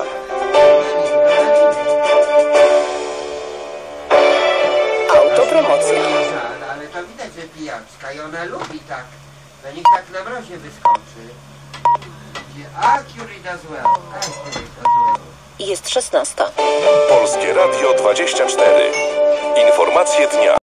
Autopromocja. Ale to widać, że pijaczka i ona lubi tak. To niech tak na mrozie wyskoczy. Accurate as well. Accurate as well. Jest szesnasta. Polskie Radio dwadzieścia cztery. Informacje dnia.